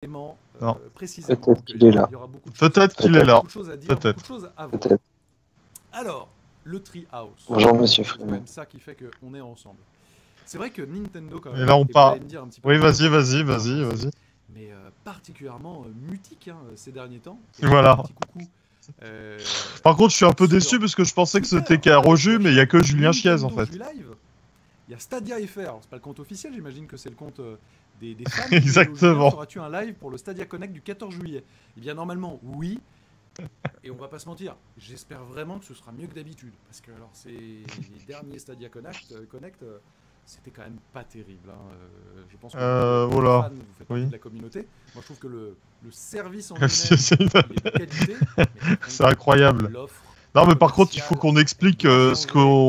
Non. précisément. Peut-être qu'il est là. Il y aura beaucoup de choses, Peut-être qu'il est là. beaucoup de choses à dire, beaucoup de choses à voir. Peut-être. Alors, le Treehouse. Bonjour, monsieur C'est Freeman. quand même ça qui fait qu'on est ensemble. C'est vrai que Nintendo, quand même. Et là, on et vous part. allez me dire un petit peu Oui, plus, vas-y. mais particulièrement mutique ces derniers temps. Voilà. Un petit coucou. Par contre, je suis un peu déçu parce que je pensais que c'était qu'à Roju, mais il y a que Julien Chiez en fait. Live. Il y a Stadia FR. Alors, c'est pas le compte officiel, j'imagine que c'est le compte des fans. Exactement. Feras-tu un live pour le Stadia Connect du 14 juillet? Eh bien, normalement, oui. Et on va pas se mentir, j'espère vraiment que ce sera mieux que d'habitude. Parce que, alors, les derniers Stadia Connect, c'était quand même pas terrible. Je pense que vous, voilà. fans, vous faites partie de la communauté. Moi, je trouve que le service en lui-même C'est il est de qualité. C'est incroyable. L'offre. Non, mais par contre, il faut qu'on explique ce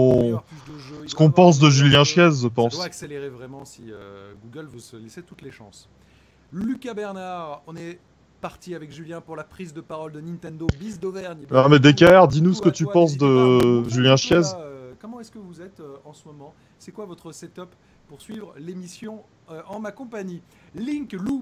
qu'on pense de Julien Chiez, je Ça pense. doit accélérer vraiment si Google veut se laisser toutes les chances. Lucas Bernard, on est parti avec Julien pour la prise de parole de Nintendo Bis d'Auvergne. Non, mais DKR, dis-nous ce que tu penses de Julien Chiez. Comment est-ce que vous êtes en ce moment? C'est quoi votre setup pour suivre l'émission en ma compagnie? Link Lou,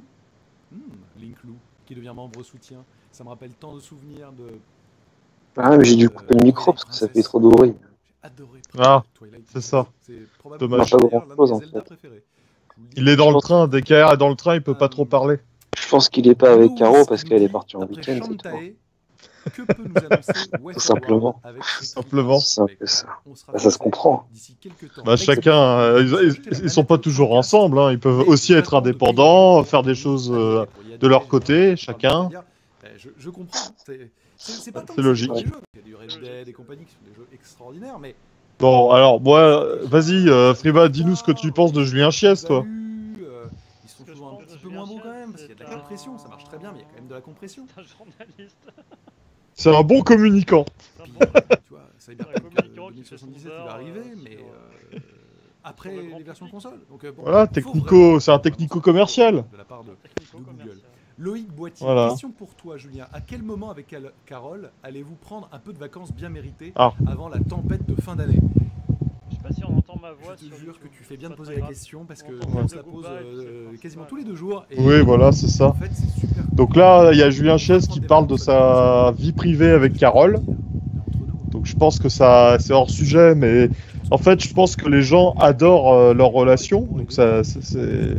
qui devient membre soutien. Ça me rappelle tant de souvenirs de... Ah, mais j'ai dû couper le micro parce que ça fait trop de bruit. J'ai adoré Twilight. C'est ça. Dommage. Pas grand-chose, en fait. Il est dans le train, DKR est dans le train, il peut pas trop parler. Je pense qu'il est pas avec Caro parce qu'elle est partie en week-end, c'est tout. Que peut nous annoncer Tout simplement. Tout simplement. C'est un peu ça. Bah, ça se comprend. Bah, chacun, ils sont pas toujours ensemble, hein. Ils peuvent aussi être indépendants, faire des choses de leur côté, chacun. Je comprends. C'est pas tant C'est logique. Il y a du Red Dead et compagnie qui sont des jeux extraordinaires, mais... Bon, alors, moi, vas-y, Friba, dis-nous ce que tu penses de Julien Chiez, toi. Ils sont souvent un petit peu moins bons quand même, parce qu'il y a de la compression, ça marche très bien, mais il y a quand même de la compression. C'est un journaliste. C'est un bon communicant. Puis, tu vois, Cyberpunk 2077 il va arriver, mais après les versions console. Donc, bon, Voilà, c'est un technico-commercial. De la part de Google. Loïc Boitier, Voilà. question pour toi, Julien. À quel moment, avec Carole, allez-vous prendre un peu de vacances bien méritées avant la tempête de fin d'année? Je sais pas si on entend ma voix. Je te jure que tu fais bien de poser la question parce que on se la pose quasiment tous les 2 jours. Et Oui, voilà, c'est ça. en fait, c'est super. Donc là, il y a Julien Chiez qui parle de sa vie privée avec Carole. Donc je pense que ça, c'est hors sujet, mais en fait, je pense que les gens adorent leur relation. Donc ça, c'est...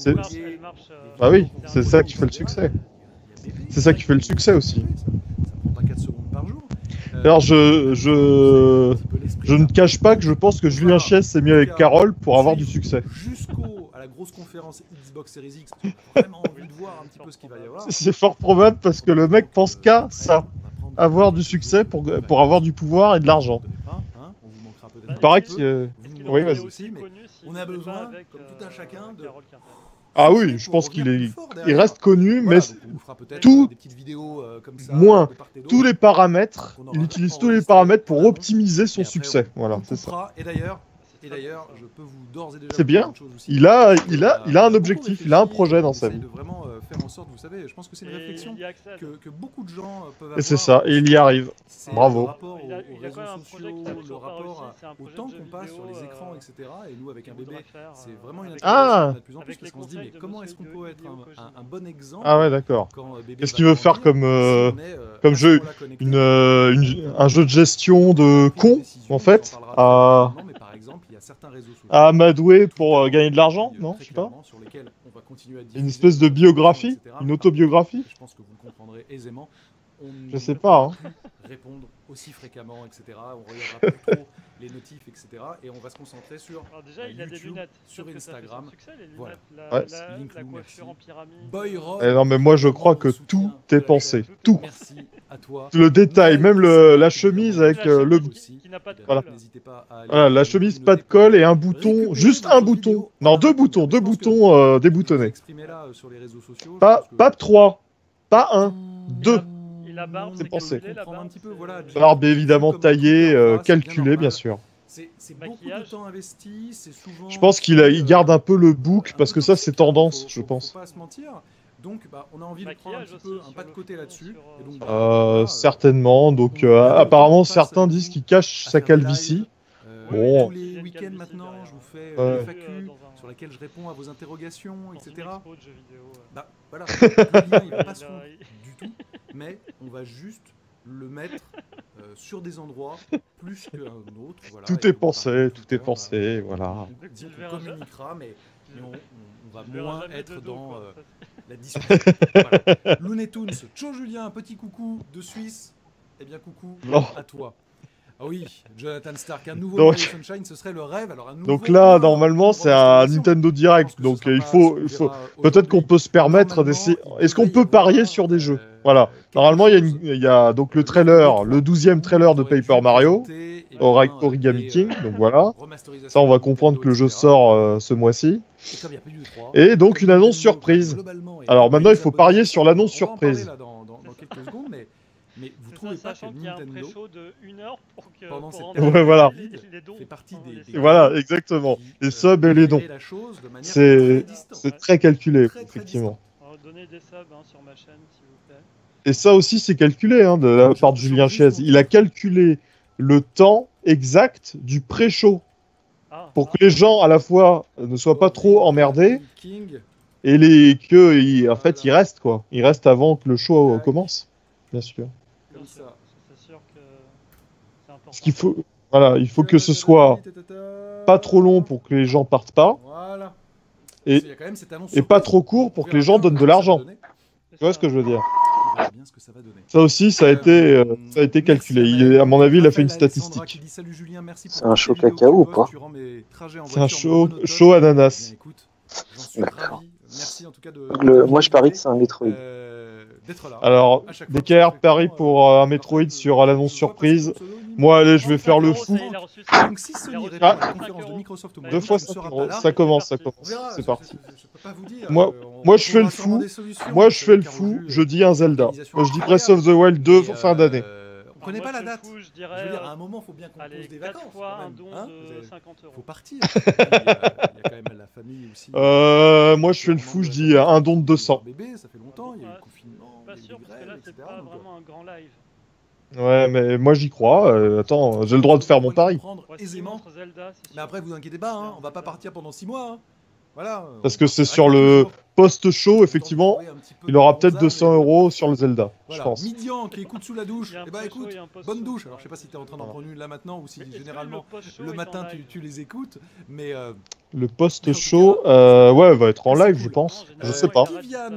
Bah oui, c'est ça qui fait le succès. C'est ça qui fait le succès aussi. Ça prend pas 4 secondes par jour. Alors je ne cache pas que je pense que Julien Chiez s'est mis avec Carole pour avoir du succès. Jusqu'à la grosse conférence Xbox Series X, on a vraiment envie de voir un petit peu ce qu'il va y avoir. C'est fort probable parce que le mec pense qu'à ça. Avoir du succès pour avoir du pouvoir et de l'argent. Il paraît que... Oui, vas-y. On a besoin, comme tout un chacun, de... Ah oui, je pense qu'il reste connu, mais tout, moins, tous les paramètres, il utilise tous les paramètres pour optimiser son succès. Voilà, c'est ça. Et d'ailleurs, je peux vous d'ores et déjà... C'est bien, il a un objectif, il a un projet dans sa vie. De vraiment faire en sorte, vous savez, je pense que c'est une réflexion que beaucoup de gens peuvent avoir. Et c'est ça, et il y arrive. Bravo. Le rapport aux réseaux sociaux, le rapport au temps qu'on passe sur les écrans, etc. Et nous, avec un bébé, c'est vraiment une interrogation de plus en plus parce qu'on se dit, mais comment est-ce qu'on peut être un bon exemple? Ah ouais, d'accord. Qu'est-ce qu'il veut faire comme jeu? Un jeu de gestion de con, en fait, à amadouer pour gagner de l'argent? Non, je sais pas. Une espèce de biographie? Une autobiographie? Je pense que vous le comprendrez aisément. Je sais pas, hein. Répondre aussi fréquemment, etc. On regardera plus trop les notifs, etc. Et on va se concentrer sur YouTube, sur Instagram. Voilà. La coiffure en pyramide. Non, mais moi je crois que tout est pensé. Tout. Merci à toi. Le détail, même la chemise avec le... Voilà. Voilà, la chemise pas de col et un bouton, juste un bouton. Non, deux boutons déboutonnés. Pas 3, pas 1, 2. C'est pensé. Barbe évidemment taillée, calculée bien sûr. C'est beaucoup de temps investi, c'est souvent... Je pense qu'il garde un peu le bouc parce que ça c'est tendance, je pense. Faut pas se mentir. Donc on a envie de prendre un petit peu un pas de côté là-dessus. Certainement. Donc apparemment certains disent qu'il cache sa calvitie. Bon. Tous les week-ends maintenant, je vous fais FAQ sur laquelle je réponds à vos interrogations, etc. Bah voilà, le lien il va pas se rompre du tout, mais on va juste le mettre sur des endroits plus qu'un autre. Voilà, Tout est pensé, voilà. Disons qu'on communiquera, mais on va moins être dans la discussion. Voilà. Looney Tunes, Ciao Julien, un petit coucou de Suisse. Eh bien coucou à toi. Ah oui, Jonathan Stark, un nouveau Mario Sunshine, ce serait le rêve. Alors, un nouveau donc là, normalement, c'est un Nintendo Direct, donc il faut peut-être qu'on peut se permettre d'essayer. Est-ce qu'on peut parier sur des jeux? Voilà. Normalement, il y a donc le trailer, le 12e trailer de Paper Mario, Origami King, donc voilà. Ça, on va comprendre que le jeu sort ce mois-ci. Et donc, une annonce surprise. Alors maintenant, il faut parier sur l'annonce surprise. Mais vous trouvez pas que qu'il y a un Nintendo pré-show de 1 heure pour que pendant cette ouais, voilà. fait partie des voilà, exactement. Les subs et les dons. C'est très calculé, effectivement. Alors, donnez des subs sur ma chaîne, s'il vous plaît. Et ça aussi, c'est calculé de la part de Julien Chiez. Il a calculé le temps exact du pré-show pour que les gens, à la fois, ne soient pas trop emmerdés et en fait, ils restent, quoi. Ils restent avant que le show commence, bien sûr. Comme ça. C'est sûr que c'est important. Ce qu'il faut, voilà, il faut que ce soit pas trop long pour que les gens partent pas, et pas trop court pour que les gens donnent de l'argent. Tu vois ce que je veux dire? Ça aussi, ça a été calculé. À mon avis, il a fait une statistique. C'est un show cacao ou pas? C'est un show ananas. D'accord. Moi, je parie que c'est un Metroid. Alors, DKR parie pour un Metroid sur l'annonce surprise. Moi, allez, je vais faire le fou. Donc, si Sony répond à la conférence de Microsoft au mois 2 fois 5 €. Ça commence. C'est parti. Je peux pas vous dire. Moi, je fais le fou. Je dis un Zelda. Moi, je dis Breath of the Wild 2 fin d'année. On connaît pas la date. Je veux dire, à un moment, il faut bien qu'on pose des vacances. Fois un don de 50 €. Faut partir. Il y a quand même la famille aussi. Moi, je fais le fou. Je dis un don de 200. Bébé, ça fait longtemps. Il y a eu le confinement. Pas sûr, parce que là, c'est pas vraiment un grand live. Ouais, mais moi, j'y crois. Attends, j'ai le droit de faire mon pari. Aisément. Mais après, vous inquiétez pas, on va pas partir pendant 6 mois. Voilà. Parce que c'est sur le post-show, effectivement, il aura peut-être 200 € sur le Zelda, je pense. Midian qui écoute sous la douche, eh ben écoute, bonne douche. Alors je sais pas si t'es en train d'en prendre une là maintenant ou si généralement le matin tu les écoutes, mais... Le post-show, ouais, va être en live, je pense. Je sais pas.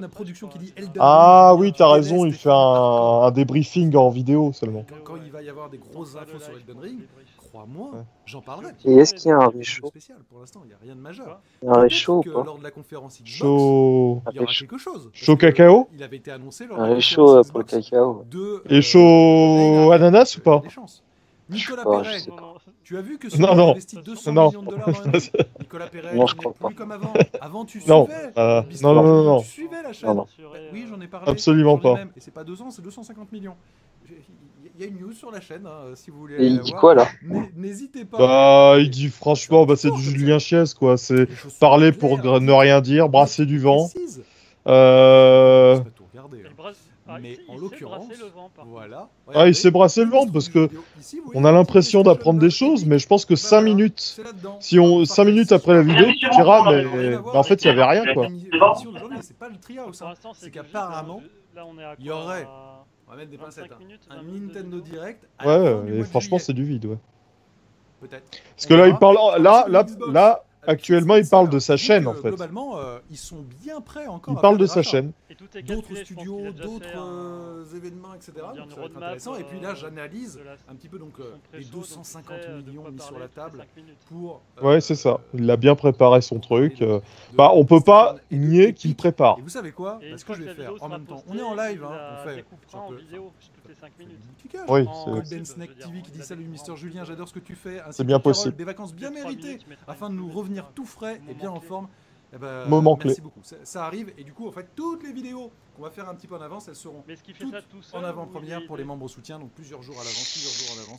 Ah oui, t'as raison, il fait un débriefing en vidéo seulement. Quand il va y avoir des grosses infos sur Elden Ring, crois-moi, j'en parlerai. Et est-ce qu'il y a un réchaud? Pour l'instant, il n'y a rien de majeur. Un réchaud ou pas? Lors de la conférence Xbox, chaud... il y aura quelque chose. Chaud cacao? Il avait été annoncé lors un réchaud pour le cacao. Et chaud ananas ou pas? Nicolas Perret, tu as vu que non, a investi 200 millions de dollars dans le Nicolas Perret, non, je crois pas. plus comme avant. Avant, tu suivais. Non. Tu suivais la chaîne. Non. Oui, j'en ai parlé. Absolument pas. Et c'est pas 200, c'est 250 millions. Il y a une news sur la chaîne, si vous voulez. Et il dit quoi là? N'hésitez pas. Bah, il dit franchement, c'est du Julien Chiez, quoi. C'est parler pour ne rien dire, brasser du vent. Mais en l'occurrence, voilà. Ah, il s'est brassé le ventre parce que on a l'impression d'apprendre des choses, mais je pense que 5 minutes, 5 minutes après la vidéo, tu diras, mais en fait, il n'y avait rien, quoi. C'est pas le treehouse, c'est qu'apparemment, il y aurait, on va mettre des pincettes, un Nintendo Direct. Ouais, et franchement, c'est du vide, ouais. Peut-être. Parce que là, il parle, là, actuellement, il parle de sa chaîne, en fait. Globalement, ils sont bien prêts encore. Il parle de sa chaîne. D'autres studios, d'autres événements, etc. Donc ça va être intéressant. Et puis là, j'analyse un petit peu donc les 250 millions mis sur la table pour. Ouais, c'est ça. Il a bien préparé son truc. Bah, on peut pas nier qu'il prépare. Et vous savez quoi? Ce que je vais faire en même temps. On est en live, on fait. En vidéo, toutes les 5 minutes. Oui, Golden Snake TV qui dit salut Mister Julien, j'adore ce que tu fais. C'est bien possible. Des vacances bien méritées afin de nous revenir tout frais et bien en forme. Eh ben, moment clé. Merci beaucoup. Ça arrive et du coup, en fait, toutes les vidéos qu'on va faire un petit peu en avance, elles seront toutes en avant-première pour les membres soutien, donc plusieurs jours à l'avance,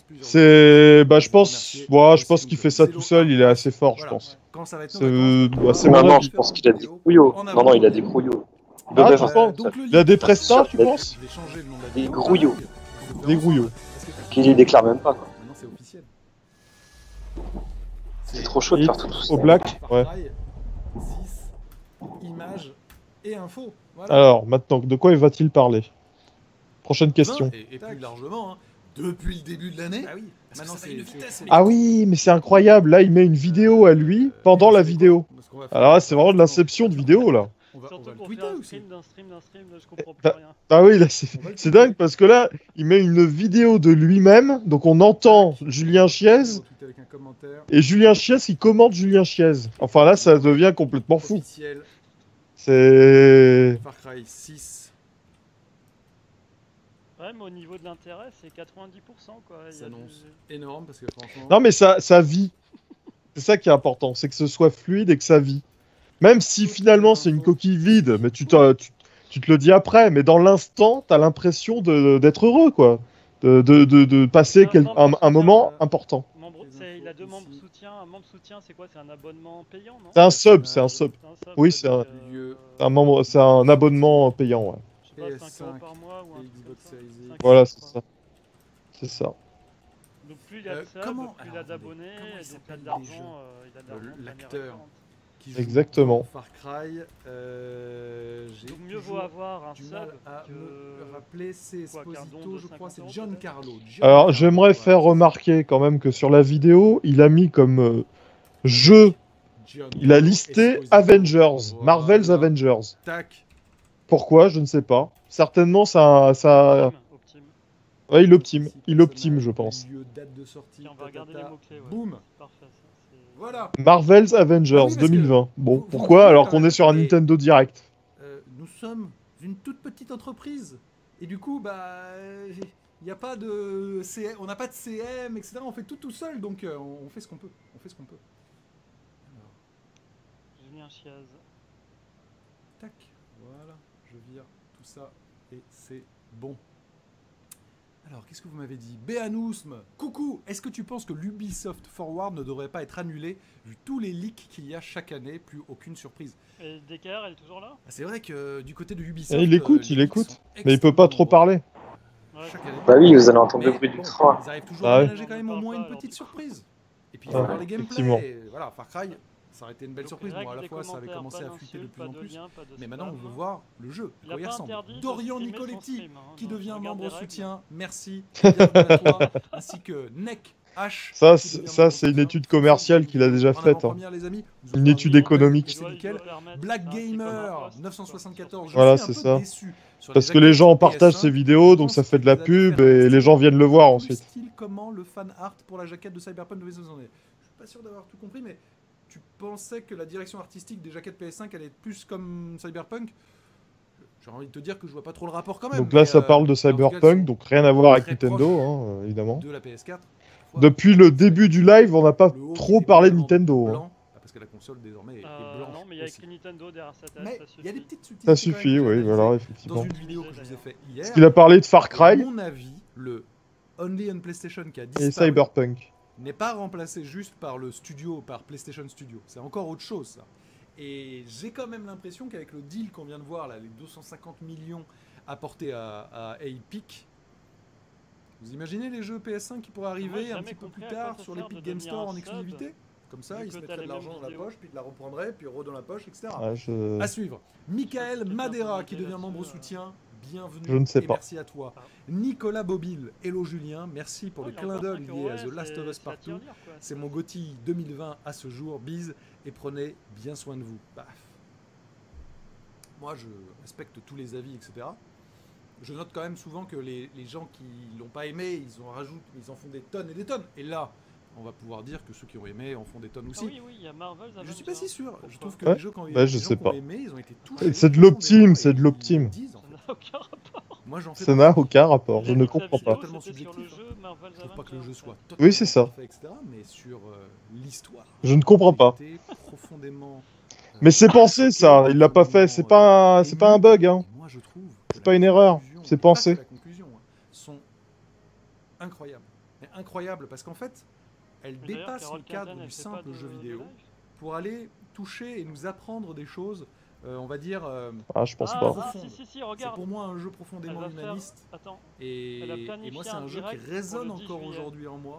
je pense qu'il fait ça tout seul. Il est assez fort, je pense. Quand ça va être non, je pense qu'il a des grouillots. Non, il a des grouillots. Ah, tu penses? Il a des prestats, tu penses? Des grouillots. Des grouillots. Qu'il les déclare même pas, quoi. Maintenant, c'est officiel. C'est trop chaud de faire tout Au ça. black, ouais. 6, images et infos. Voilà. Alors, maintenant, de quoi va-t-il parler? Prochaine question. Et plus largement, hein, depuis le début de l'année. Ah oui, maintenant c'est une vitesse. Ah oui, mais c'est incroyable. Là, il met une vidéo à lui pendant la vidéo. Alors là, c'est vraiment de l'inception de vidéo, là. Surtout le pour tweeter faire un aussi. stream d'un stream d'un stream, je comprends plus rien. Ah oui, là, c'est dingue parce que là, il met une vidéo de lui-même. Donc, on entend Julien Chiez. Avec un commentaire. Et Julien Chiez, il commente Julien Chiez. Enfin, là, ça devient complètement fou. Officiel, C'est... Far Cry 6. Ouais, mais au niveau de l'intérêt, c'est 90% quoi. Il y a S'annonce énorme parce que franchement. Non, mais ça vit. C'est ça qui est important. C'est que ce soit fluide et que ça vit. Même si finalement c'est une coquille vide, mais tu te le dis après, mais dans l'instant, t'as l'impression d'être heureux, quoi. De passer un moment important. Il a 2 membres soutien. Un membre soutien, c'est quoi? C'est un abonnement payant, non? C'est un sub, c'est un sub. Oui, c'est donc, un abonnement payant, ouais. Je sais pas, 5 € par mois ou un truc comme ça. Voilà, c'est ça. C'est ça. Donc plus il y a de subs, plus il a d'abonnés, donc il a de l'argent. L'acteur. Exactement. Far Cry. Donc mieux vaut avoir un sub que rappeler c'est Esposito, je crois, c'est Giancarlo. Alors j'aimerais faire remarquer quand même que sur la vidéo, il a mis comme jeu, il a listé Avengers, Marvel's Avengers. Tac. Pourquoi? Je ne sais pas. Certainement ça. Ouais, il optime, je pense. Date de sortie. On va regarder les mots-clés. Ouais. Boum. Parfait. Voilà. Marvel's Avengers 2020. Bon, pourquoi alors qu'on est sur un Nintendo Direct? Nous sommes une toute petite entreprise. Et du coup, il n'y a pas de CM, on n'a pas de CM, etc. On fait tout seul, donc on fait ce qu'on peut. Alors. Julien Chiez. Tac. Voilà. Je vire tout ça et c'est bon. Alors, qu'est-ce que vous m'avez dit? Béanousme, coucou. Est-ce que tu penses que l'Ubisoft Forward ne devrait pas être annulé vu tous les leaks qu'il y a chaque année? Plus aucune surprise. Et DKR, elle est toujours là? C'est vrai que du côté de Ubisoft... Il écoute, mais il peut pas trop parler. Chaque année. Bah oui, vous allez entendre le bruit du train. Ils arrivent toujours à ménager quand même au moins une petite surprise. Et puis, dans les gameplays, voilà, Far Cry... Ça aurait été une belle surprise. Bon, à la fois, ça avait commencé à fuiter de plus en plus. Mais maintenant, on veut voir le jeu. Il y ressemble. Dorian Nicoletti, qui devient membre soutien. Merci. Bienvenue à toi. Ainsi que Neck H. Ça c'est une étude commerciale qu'il a déjà faite. Hein. Une étude économique. Black Gamer 974. Voilà, c'est ça. Parce que les gens partagent ces vidéos, donc ça fait de la pub et les gens viennent le voir ensuite. Comment le fan art pour la jaquette de Cyberpunk 2077? Je suis pas sûr d'avoir tout compris, mais tu pensais que la direction artistique des jaquettes PS5 allait être plus comme Cyberpunk? J'ai envie de te dire que je vois pas trop le rapport quand même. Donc là, ça parle de Cyberpunk, donc rien à voir avec Nintendo, hein, évidemment. De la PS4. Depuis le début du live, on n'a pas trop parlé de Nintendo. Hein. Parce que la console désormais est blanche. Non, mais il y a écrit Nintendo derrière sa tête. Mais il y a des petites subtilités. Ça suffit, oui, voilà, effectivement. Dans une vidéo que je vous ai fait hier. Parce qu'il a parlé de Far Cry. À mon avis, le Only on PlayStation qui a disparu. Et Cyberpunk. N'est pas remplacé juste par le studio, par PlayStation Studio. C'est encore autre chose, ça. Et j'ai quand même l'impression qu'avec le deal qu'on vient de voir, là, les 250 millions apportés à Epic, vous imaginez les jeux PS5 qui pourraient arriver un petit peu plus tard sur l'Epic Game Store en exclusivité? Comme ça, ils se mettraient de l'argent dans la poche, puis ils la reprendraient, puis re dans la poche, etc. À suivre. Michael Madera qui devient membre soutien. Bienvenue. Je ne sais pas. Merci à toi. Nicolas Bobil, hello Julien, merci pour le clin d'œil lié à The Last of Us Partout. C'est mon GOTY 2020 à ce jour. Bise et prenez bien soin de vous. Baf. Moi, je respecte tous les avis, etc. Je note quand même souvent que les gens qui l'ont pas aimé, ils en font des tonnes et des tonnes. Et là, on va pouvoir dire que ceux qui ont aimé en font des tonnes aussi. Oui, il y a Marvel's Avengers. Je suis pas si sûr. Je trouve que ouais, les gens qui ont aimé, ils ont été touchés. C'est de l'optime, c'est de l'optime. Ça n'a aucun rapport. Moi, j'en fais ça n'a aucun rapport, je ne comprends pas. Totalement subjectif. Je trouve pas que le jeu soit oui, c'est ça. Parfait, etc., mais sur l'histoire. Je ne comprends pas. Profondément, mais c'est pensé ça, il l'a pas fait, c'est pas un bug, hein. Moi, je trouve c'est pas une erreur, c'est pensé. Les conclusions sont incroyables. Mais incroyables parce qu'en fait, elles dépassent le cadre du simple jeu vidéo pour aller toucher et nous apprendre des choses. On va dire. Je pense pas. Si, regarde. C'est pour moi un jeu profondément humaniste. Attends. Et moi, c'est un jeu qui résonne encore aujourd'hui en moi.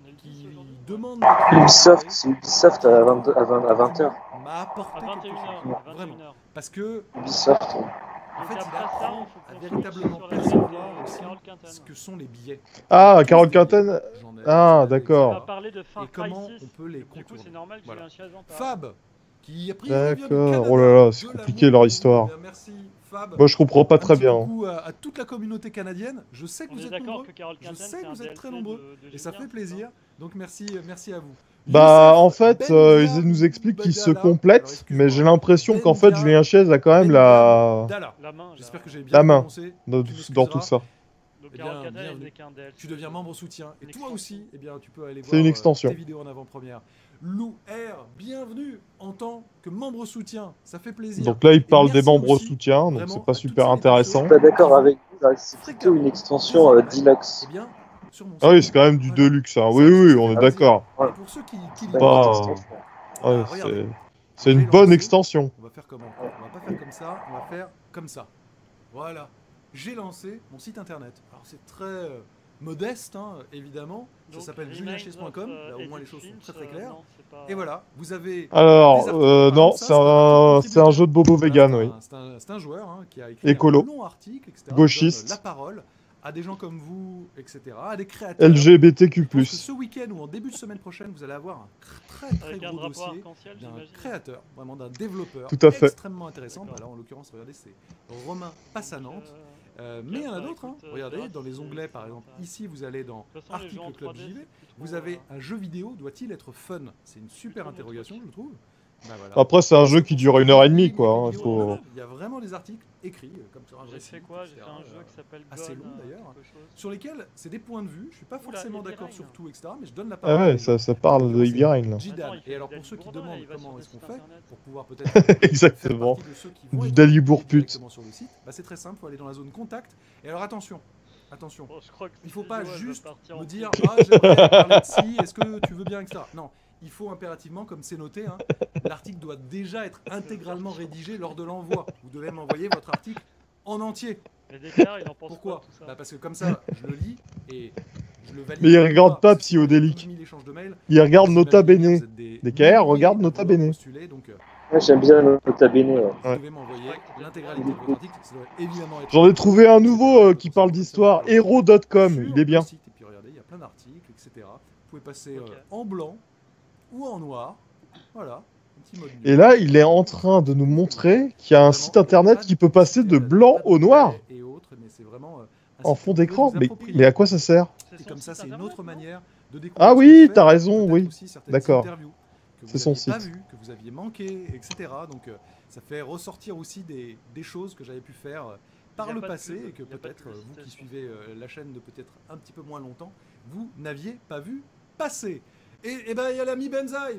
qui demande Ubisoft, c'est Ubisoft à 20h. m'a apporté À 21 quelque chose. h, Vraiment. 21 h. Parce que, Ubisoft. en fait, Et il après ça, apprend on à faut véritablement sur la percevoir chaîne de aussi Carole Quinten. ce que sont les billets. Ah, Tous Carole des billets. Quinten. J'en ai- Ah, j'en avais, d'accord. On va etc. parler de Far Et Cry comment 6. on peut les Du coup, contourner. c'est normal qu'il y ait Voilà. un Chaz en parle. Fab, qui a priori vient du D'accord. Canada. Oh là là, c'est De compliqué l'amour leur pour histoire. vous. Bien, merci Fab. Moi, je comprends pas Un très petit bien. coucou à toute la communauté canadienne. Je sais que On vous est êtes d'accord nombreux. que Carole Je Quinten, sais c'est que un vous êtes très DLC nombreux. de Et ça Julien, fait plaisir. Donc merci à vous. Bah, Youssef en fait, Bendia ils nous expliquent qu'ils se Badala. Alors, complètent, excuse-moi. mais j'ai l'impression qu'en fait, Bendia- Julien Chiez a quand même Bendia la Dalla. La main, J'espère que j'ai bien main prononcé. dans, Tu dans tout m'excuseras. ça. Donc Eh Carole bien, Quinten bienvenue. n'est qu'un DLC. Tu deviens membre soutien. Et Une toi extension. aussi, eh bien, tu peux aller C'est voir une extension. tes vidéos en avant-première. Lou R, bienvenue en tant que membre soutien. Ça fait plaisir. Donc là, il Et parle des merci membres aussi, soutiens, donc vraiment, c'est pas à toutes super celles et tous intéressant. ceux Je suis pas d'accord qui avec vous, là, c'est plutôt fréquemment, une extension désormais, deluxe. eh bien, sur mon Ah oui, site. c'est quand même du Voilà. deluxe, hein. Ça Oui, aussi, oui, ça on fait est plaisir. d'accord. Ouais. Et pour ceux qui C'est pas une l'ignorent, grosse Bah, extension. ouais, bah, regardez, c'est une j'ai bonne lancé. extension. On va faire comment? On va pas faire comme ça, on va faire comme ça. Voilà. J'ai lancé mon site internet. Alors c'est très modeste, hein, évidemment. Ça Donc, s'appelle Remains julienchies.com. of, Là au moins les Edith choses sont Finch, très très claires. non, c'est pas- Et voilà, vous avez Alors, des articles. Par non, exemple, ça, c'est un article c'est un jeu de bobo Voilà, vegan, oui. c'est un joueur hein, qui a écrit Écolo. un long article, etc. qui Gauchiste. donne la parole à des gens comme vous, etc. À des créateurs. LGBTQ+. Je pense que ce week-end ou en début de semaine prochaine, vous allez avoir un très très Avec un gros drapeau dossier arc-en-ciel, d'un j'imagine. créateur, vraiment d'un développeur Tout à fait. extrêmement intéressant. Bah là, en l'occurrence, regardez, c'est Romain Passanante. Mais il y en a d'autres. Hein. Regardez, dans les onglets, par exemple, ici, vous allez dans De toute façon, les jeux en Article Club 3D, JV. c'est plus trop, Vous avez un jeu vidéo, doit-il être fun? C'est une super trop interrogation, notre je trouve. Bah voilà. Après, c'est un jeu qui dure 1h30, Avec quoi. les Hein, vidéos, faut... voilà, il y a vraiment des articles écrits, comme sur un vrai J'ai fait site, quoi? J'ai etc., fait un jeu qui s'appelle assez Gone, long d'ailleurs, quelque chose. sur lesquels c'est des points de vue. Je suis pas Oula, forcément il y a des d'accord règles. sur tout, etc. Mais je donne la Ah parole. à ouais, des ça gens. parle En de l'occurrence, Heavy Rain, là. c'est Jidan. Attends, il fait Et alors du pour ceux qui Bourdin, demandent il va comment sur est-ce des qu'on sites fait internet. pour pouvoir peut-être Exactement. faire partie de ceux qui vont Du être Dali accueillis Bourpute. directement sur le site, bah, c'est très simple, il faut aller dans la zone contact. Et alors attention, Bon, je crois que il faut cette pas vidéo, elle va juste partir me en dire couille. ah j'aimerais parler de ci, est-ce que tu veux bien, etc. Non, il faut impérativement, comme c'est noté, hein, l'article doit déjà être intégralement rédigé lors de l'envoi. Vous devez m'envoyer votre article en entier. Mais Descartes, il en pense Pourquoi quoi de tout ça? Bah parce que comme ça, je le lis et je le valide. Mais il regarde pas parce que sinon, il y a Psyodélique. 12 000 échanges de mails. Il regarde Vous Nota imaginez bien, Bene. vous êtes des DKR milliers regarde à Nota vouloir Bene. postuler, donc Ouais, j'aime bien Nota Bene. Ouais. vous Ouais. devez m'envoyer l'intégralité de votre article. Ça doit évidemment être. J'en ai trouvé un nouveau etc. qui parle d'histoire, hero.com, Sur il est bien. le site. Et puis regardez, il y a plein d'articles, etc. Vous pouvez passer Ok. en blanc ou en noir. Voilà. Un petit mode Et là, il est en train de nous montrer qu'il y a un site internet qui peut passer de blanc au noir et autres, mais c'est vraiment un en site fond que vous d'écran. pouvez vous Mais approprier. à quoi ça sert? Et son comme ça, site c'est une internet, autre non manière de découvrir. Ah ce oui, qu'il fait, t'as raison, peut-être oui. aussi certaines D'accord. interviews que C'est vous son n'aviez pas site. vues, que vous aviez manqué, etc. Donc ça fait ressortir aussi des choses que j'avais pu faire par Y a le pas de passé pub, et que y a pas de peut-être vous qui publicitation. suivez la chaîne de peut-être un petit peu moins longtemps, vous n'aviez pas vu passer. Et ben il y a l'ami Benzaï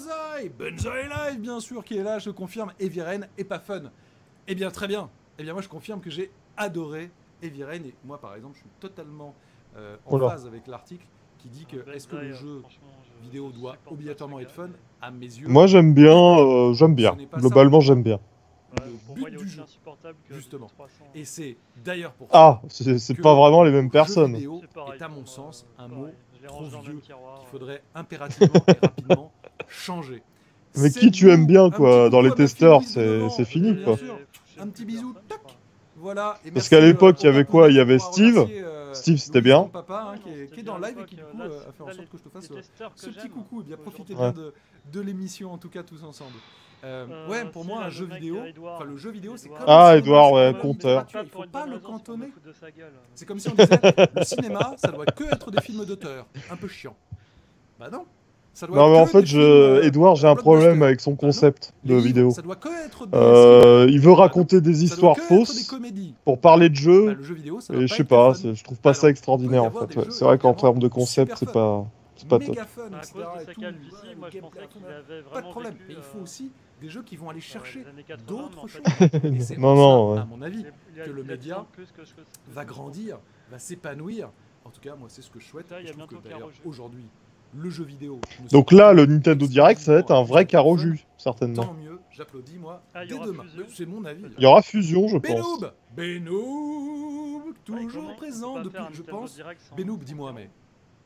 Live bien sûr qui est là, je confirme. Eviren est pas fun. Eh bien très bien. Eh bien moi je confirme que j'ai adoré Eviren et moi par exemple je suis totalement en Oula. phase avec l'article qui dit que est-ce que le jeu vidéo doit obligatoirement être fun. À mes yeux, Moi, j'aime bien, j'aime bien. Ce n'est pas ça, Globalement, pour moi. j'aime bien. le Pour but moi, il est du aussi jeu, insupportable que justement. 300. Et c'est d'ailleurs pour Ah, ça c'est que pas vraiment les le mêmes jeu personnes. vidéo C'est pareil est à pour mon moi, sens un pareil. mot Je les trop range dans le même vieux tiroir. qu'il faudrait impérativement et rapidement changer. Mais C'est qui tu vous, aimes bien, un quoi, petit dans coucou les à ma fille testeurs, Louise de 9 ans. c'est fini, Bien quoi. sûr. Je Un sais petit plus bisou, personne, je tac. crois. Voilà. Et Parce merci, qu'à l'époque, il y au avait Papounet quoi? Il y qui avait pourra Steve. remercier, Steve, c'était Louise, bien. ton papa, hein, Non, qui c'était est dans bien le live et à qui du l'époque, coup là, a fait en là, sorte que je te fasse les testeurs que ce petit j'aime coucou et bien profitez Ouais. bien de l'émission en tout cas tous ensemble. Ouais, pour si, moi là, un le jeu mec, vidéo, Edouard. enfin le jeu vidéo c'est Edouard. comme Ah, le cinéma, Edouard, c'est ouais, comme la conteur. littérature, il faut pas le cantonner. De sa gueule. C'est comme si on disait le cinéma ça doit que être des films d'auteur, un peu chiant. Bah non. Ça doit Non, être mais en que fait, des films, Edouard, j'ai un blockbusters. problème avec son Bah non. concept Les de livres, vidéo. ça doit que être des thrillers. Il veut raconter des Ça doit histoires que être des fausses comédies. pour parler de Bah, jeux. le jeu vidéo ça doit Et pas je sais être pas, que fun. je trouve pas Bah ça non. extraordinaire Il en peut y avoir fait. des Ouais. jeux, C'est vrai qu'en évidemment, termes de concept, super c'est pas top. méga fun, À etc. cause de et sa tout. calvitie, Ouais, moi le je gameplay pensais à fond, qu'il avait pas de vraiment problème. vécu, Mais il faut aussi des jeux qui vont aller chercher les années 80, d'autres mais en choses. fait, Et c'est Non, en non, ça, ouais. à mon avis, il a- que le il a média 10 ans de plus que ce va que je grandir, va s'épanouir. En tout cas, moi, c'est ce que je souhaite. Ça, il y Et a je trouve bientôt que d'ailleurs, Caro Jus. aujourd'hui, le jeu vidéo. ne Donc sera là, pas le Nintendo Direct, ça va être un vrai exclusivement carreau fun. jus, certainement. Tant mieux, j'applaudis moi Ah, il y dès aura demain. Fusion. C'est mon avis. Il y aura Fusion, je pense. Benoub Benoub, Ouais, toujours comment on présent peut pas depuis, faire un je Nintendo pense. Direct sans- Benoub, dis-moi, mais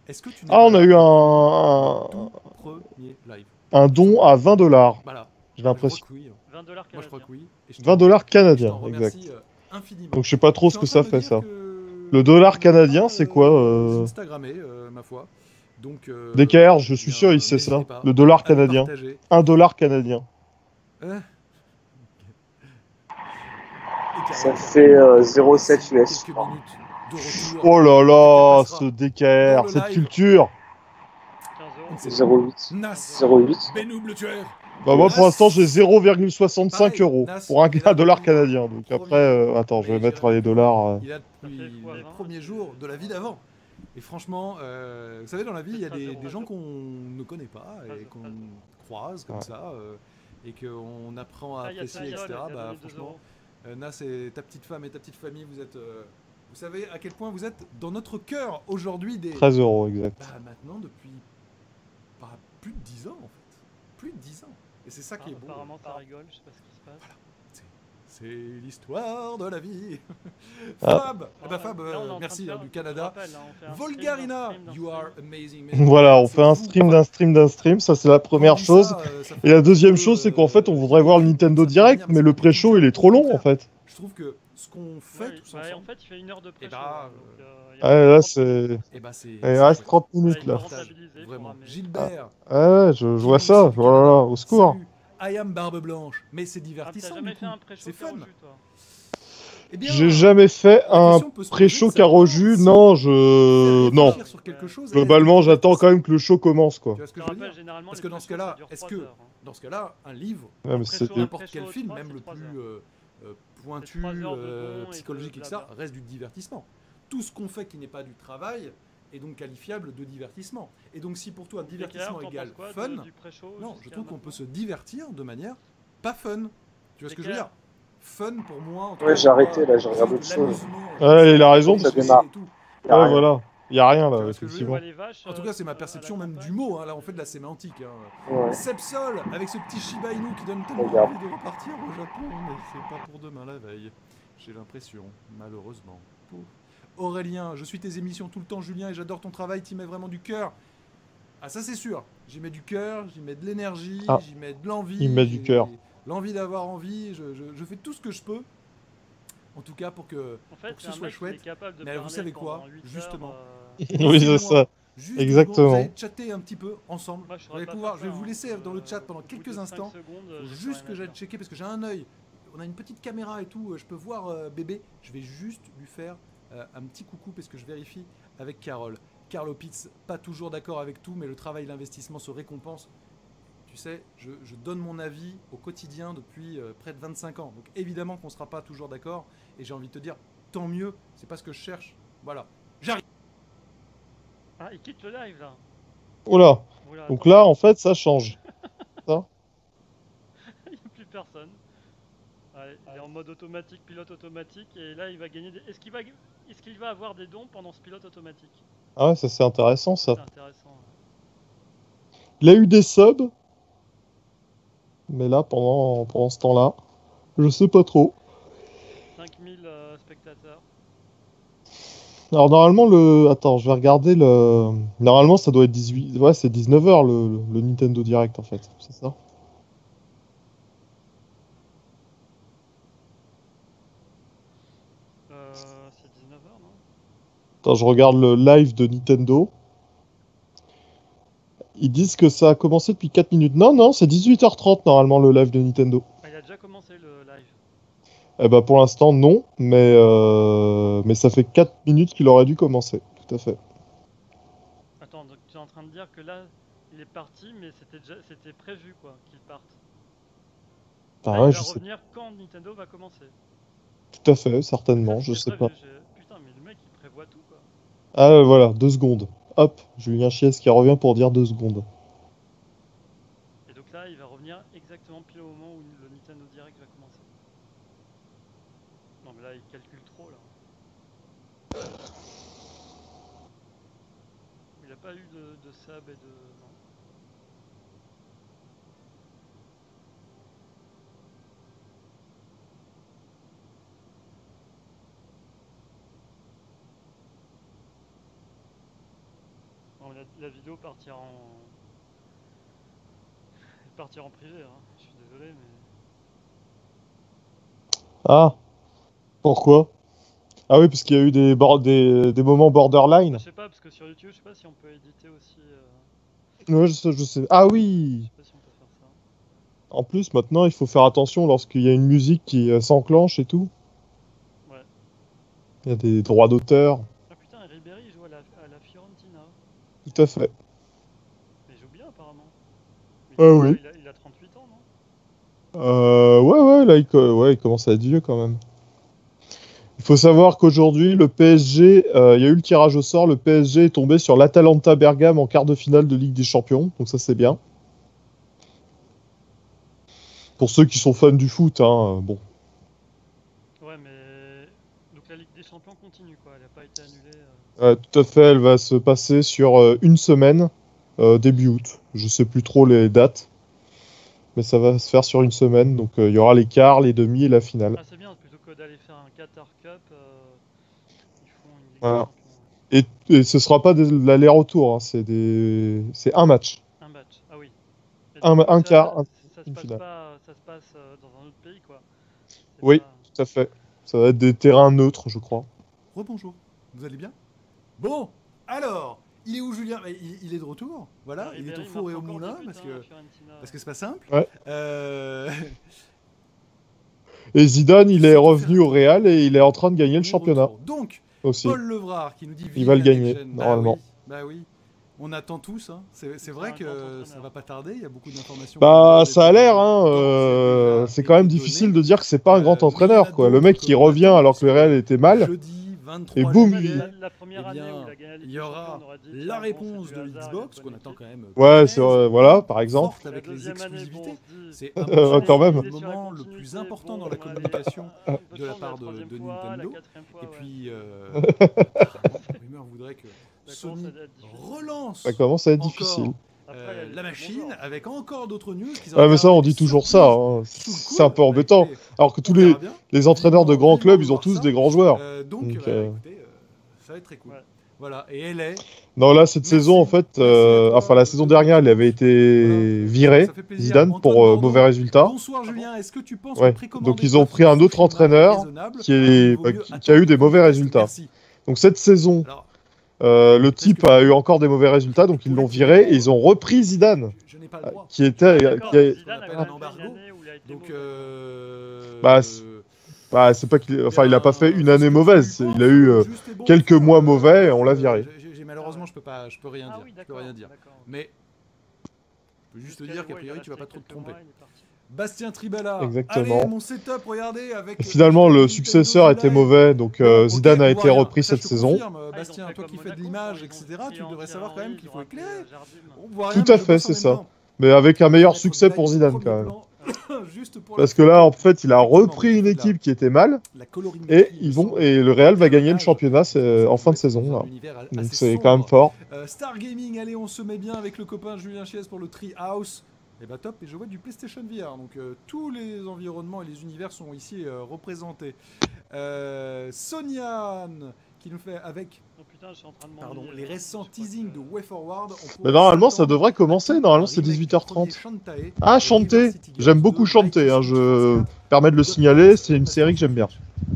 Est-ce que tu n'es Ah, pas on a là eu tout premier live? un don à 20 $. Voilà. J'ai Moi, je l'impression. crois que oui. 20 dollars Moi, je crois que oui. Et je 20 t'en- $ je canadiens, t'en exact. remercie infiniment. Donc je sais pas trop Je ce suis que en train ça de me fait, dire ça. que Le dollar on n'est canadien, pas, c'est quoi Instagrammé, ma foi. Donc, DKR, je eh suis bien, sûr, il sait n'hésitez ça. pas Le dollar à nous canadien. partager. 1 $ canadien. Hein Ça fait 0,7 US. quelques minutes de retour. Oh là Peut-être là, qu'elle ce passera dans DKR, le cette live. culture. 15 On ne sait pas. 0,8. Nas, 0,8. Benoub le tueur. Bah moi pour Nas. l'instant j'ai 0,65 Pareil, € Nas, pour il est là $1 dollar depuis canadien. Donc premier après, jour. attends, je vais Mais mettre j'irai les plus dollars. loin. Il est là depuis Ça fait fois les 20, premiers c'est- jours de la vie d'avant. Et franchement, vous savez, dans la vie, il y a Peut-être à des 0, gens qu'on ne connaît pas et qu'on croise comme Ouais. ça et qu'on apprend à Ah, il y a apprécier, Tayol, etc. il a Bah, donné 2 franchement, euros. Nas et ta petite femme et ta petite famille, vous êtes. Vous savez à quel point vous êtes dans notre cœur aujourd'hui des. 13 € exact. Bah, maintenant, depuis plus de 10 ans en fait. Plus de 10 ans. Et c'est ça qui est beau. Apparemment, ça rigole, je sais pas ce qui se passe. Voilà. C'est l'histoire de la vie. Ah. Fab, eh ben, Fab, Là, on est en train merci de faire- du je Canada. rappelle, hein, on fait un Volgarina, stream d'un you stream. are amazing. man. Voilà, on C'est fait un fou. stream d'un stream d'un stream, ça c'est la Quand on première dit chose. ça, ça fait Et la un deuxième peu, chose, c'est qu'en fait on voudrait voir le hypocrite Nintendo d'une certaine Direct, manière, mais parce le qu'on peut pré-show le il faire. est trop Au long en contraire, fait. Je trouve que ce qu'on fait Ouais, tous bah, ensemble, en fait, il fait 1 heure de pré-show. bah, hein, donc, il y Ouais, a là 30 c'est. minutes. et bah c'est Il c'est reste chouette. 30 Ouais, minutes il faut là. rentabiliser, faut Vraiment. ramener. Gilbert, Ouais, je vois Guillaume ça. aussi du Oh là là, Canada. au secours. Salut, I am Barbe Blanche. Mais c'est Ah, t'as divertissant jamais du fait coup. un pré-show C'est fun. Caroju, toi? Eh bien, J'ai jamais fait la un question peut se poser de pré-show savoir Caroju. si Non, faire non. réfléchir sur quelque chose, est-ce Globalement, j'attends divertissant quand même que le show commence quoi. Tu vois ce que Je je veux rappelle, dire généralement, Parce les que dans ce pré-shows, ça cas-là, dure est-ce 3 que heures, hein. dans ce cas-là, un livre, Ouais, mais Pré-show, c'était. n'importe pré-show, quel film, 3, même c'est le 3 plus heures. pointu, C'est 3 heures de bons et de psychologique, etc., blabla. reste du divertissement. Tout ce qu'on fait qui n'est pas du travail est donc qualifiable de divertissement. Et donc si pour toi divertissement DKR, égale t'en penses quoi fun, du pré-show non, je jusqu'à trouve qu'on peut maintenant se divertir de manière pas fun. Tu vois ce que je veux DKR. dire Fun pour moi, en tout Ouais, cas, j'ai c'est arrêté, pas là, je regarde juste autre de chose. l'amusement, Ouais, il a raison, comme ça ça démarre. et tout. Y a Ouais, rien. voilà. Y a rien Tu là, vois ce que je veux dire effectivement. Ouais, les vaches, En tout cas, c'est ma à la perception même campagne, du mot. Hein. Là, on fait de la sémantique. Hein. Ouais. Sepsol, avec ce petit Shiba Inu qui donne tellement Regarde. envie de repartir au Japon, mais c'est pas pour demain la veille. J'ai l'impression, malheureusement. Pouf. Aurélien, je suis tes émissions tout le temps, Julien, et j'adore ton travail. T'y mets vraiment du cœur. Ah, ça c'est sûr. J'y mets du cœur, j'y mets de l'énergie, Ah. j'y mets de l'envie. Il met du j'ai cœur. L'envie d'avoir envie. Je fais tout ce que je peux. En tout cas, pour que En fait, ce c'est un soit mec qui chouette. est capable de Mais vous parler savez quoi pendant 8 Justement. heures, Oui, c'est Laissez-moi ça. juste 2 Exactement. secondes, vous allez chatter un petit peu ensemble. Moi, je Vous allez saurais pas pouvoir, faire je vais ça, vous hein. laisser dans le chat pendant Au bout quelques de 5 instants. secondes, Faut j'ai plus juste rien que à j'aille dire. checker parce que j'ai un œil. On a une petite caméra et tout. Je peux voir bébé. Je vais juste lui faire un petit coucou parce que je vérifie avec Carole. Carlo Pitts, pas toujours d'accord avec tout, mais le travail et l'investissement se récompensent. Tu sais, je donne mon avis au quotidien depuis près de 25 ans. Donc évidemment qu'on ne sera pas toujours d'accord. Et j'ai envie de te dire, tant mieux, c'est pas ce que je cherche. Voilà, j'arrive. Ah, il quitte le live là. Oula. Oula, Donc attention. là, en fait, ça change. Ça. Il n'y a plus personne. Ouais, il est en mode automatique, pilote automatique, et là il va gagner des... Est-ce qu'il va avoir des dons pendant ce pilote automatique? Ah ouais, ça c'est intéressant ça. C'est intéressant. Il a eu des subs, mais là, pendant ce temps-là, je sais pas trop. 5000 spectateurs. Alors normalement, Attends, je vais regarder le... Normalement, ça doit être 18... Ouais, c'est 19h le Nintendo Direct, en fait. C'est ça? C'est 19h, non? Attends, je regarde le live de Nintendo. Ils disent que ça a commencé depuis 4 minutes. Non, non, c'est 18h30 normalement le live de Nintendo. Ah, il a déjà commencé le live. Eh ben pour l'instant non, mais ça fait 4 minutes qu'il aurait dû commencer. Tout à fait. Attends, donc tu es en train de dire que là, il est parti, mais c'était prévu quoi, qu'il parte. Enfin, Là, ouais, il je va sais. revenir quand Nintendo va commencer. Tout à fait, certainement, je sais C'était pas. prévu, putain, mais le mec il prévoit tout quoi. Ah voilà, 2 secondes. Hop, Julien Chies qui revient pour dire 2 secondes. Et donc là, il va revenir exactement pile au moment où le Nintendo Direct va commencer. Non mais là, il calcule trop là. Il a pas eu de sub et de... Non. Non, la vidéo partira en privé, hein. Je suis désolé, mais... Ah, pourquoi? Ah oui, parce qu'il y a eu des moments borderline. Je sais pas, parce que sur YouTube, je sais pas si on peut éditer aussi... Ouais, je sais. Ah oui! Je sais pas si on peut faire ça. En plus, maintenant, il faut faire attention lorsqu'il y a une musique qui s'enclenche et tout. Ouais. Il y a des droits d'auteur. Ah putain, Ribéry il joue à la Fiorentina. Tout à fait. Mais il joue bien apparemment. Mais Ah oui. Il a 38 ans, non? Ouais, là, il commence à être vieux quand même. Il faut savoir qu'aujourd'hui, le PSG, il y a eu le tirage au sort, le PSG est tombé sur l'Atalanta Bergame en quart de finale de Ligue des Champions, donc ça c'est bien. Pour ceux qui sont fans du foot, hein, bon. Ouais, mais... Donc la Ligue des Champions continue, quoi. Elle n'a pas été annulée. Tout à fait, elle va se passer sur une semaine, début août. Je sais plus trop les dates, mais ça va se faire sur une semaine, donc il y aura les quarts, les demi et la finale. Ah, c'est bien, plutôt que d'aller faire un Qatar Cup, ils font une Ligue Voilà. des Champions. Et ce sera pas de l'aller-retour, hein, c'est un match. Un match, ah oui. Et Un du coup, quart, ça une finale. se passe dans un autre pays, quoi. Oui, tout à fait. Ça va être des terrains neutres, je crois. Rebonjour, vous allez bien? Bon, alors, il est où Julien? Il est de retour, voilà, il est au four et au moulin, parce que c'est pas simple. Ouais. Et Zidane, il est revenu au Real et il est en train de gagner le championnat. Donc, aussi. Paul Levrard qui nous dit... Il va le gagner, normalement. Bah oui, on attend tous, hein. C'est vrai que ça va pas tarder, il y a beaucoup d'informations. Bah, ça a l'air, hein. C'est quand même difficile de dire que c'est pas un grand entraîneur, quoi. Le mec qui revient alors que le Real était mal. Et boum, la première année où il a gagné il y aura la réponse de Xbox qu'on attend quand même. Ouais, c'est vrai, voilà, par exemple. Avec les exclusivités. C'est quand même le moment le plus important dans la communication de la part de Nintendo. Et puis, la rumeur voudrait que Sony relance. Ça commence à être difficile. La machine avec encore d'autres news. Ouais, mais ça, on dit toujours ça. Hein. C'est un peu embêtant. Alors que tous les entraîneurs de grands clubs, ils ont tous des grands joueurs. Donc écoutez, ça va être très cool. Ouais. Voilà, et elle est... Non, là, cette saison, en fait, enfin, la saison dernière, il avait été viré, Zidane, pour mauvais résultats. Bonsoir Julien, est-ce que tu penses ouais. Donc, ils ont pris un autre entraîneur qui a eu des mauvais résultats. Donc, cette saison... le type a eu encore des mauvais résultats, donc ils l'ont viré et ils ont repris Zidane, qui était... Bah, c'est pas qu'il... Enfin, il a pas fait une année mauvaise, il a eu quelques mois mauvais et on l'a viré. Malheureusement, je peux rien dire. Mais je peux juste te dire qu'a priori, tu vas pas trop te tromper. Bastien Tribala. Exactement. Allez, mon setup, regardez, avec... Finalement, le successeur était mauvais, donc Zidane a été repris cette saison. Bastien, toi qui fais de l'image, etc., tu devrais savoir quand même qu'il faut éclairer. Tout à fait, c'est ça. Mais avec un meilleur succès pour Zidane, quand même. Parce que là, en fait, il a repris une équipe qui était mal, et le Real va gagner le championnat en fin de saison. Là. Donc c'est quand même fort. Star Gaming, allez, on se met bien avec le copain Julien Chies pour le Treehouse. Et bah top, et je vois du PlayStation VR, donc tous les environnements et les univers sont ici représentés. Sonian, qui nous fait avec les récents teasings de WayForward. Mais normalement, ça devrait commencer, normalement c'est 18h30. Ah, Shantae, j'aime beaucoup Shantae, hein, je permets de le signaler, c'est une série que j'aime bien.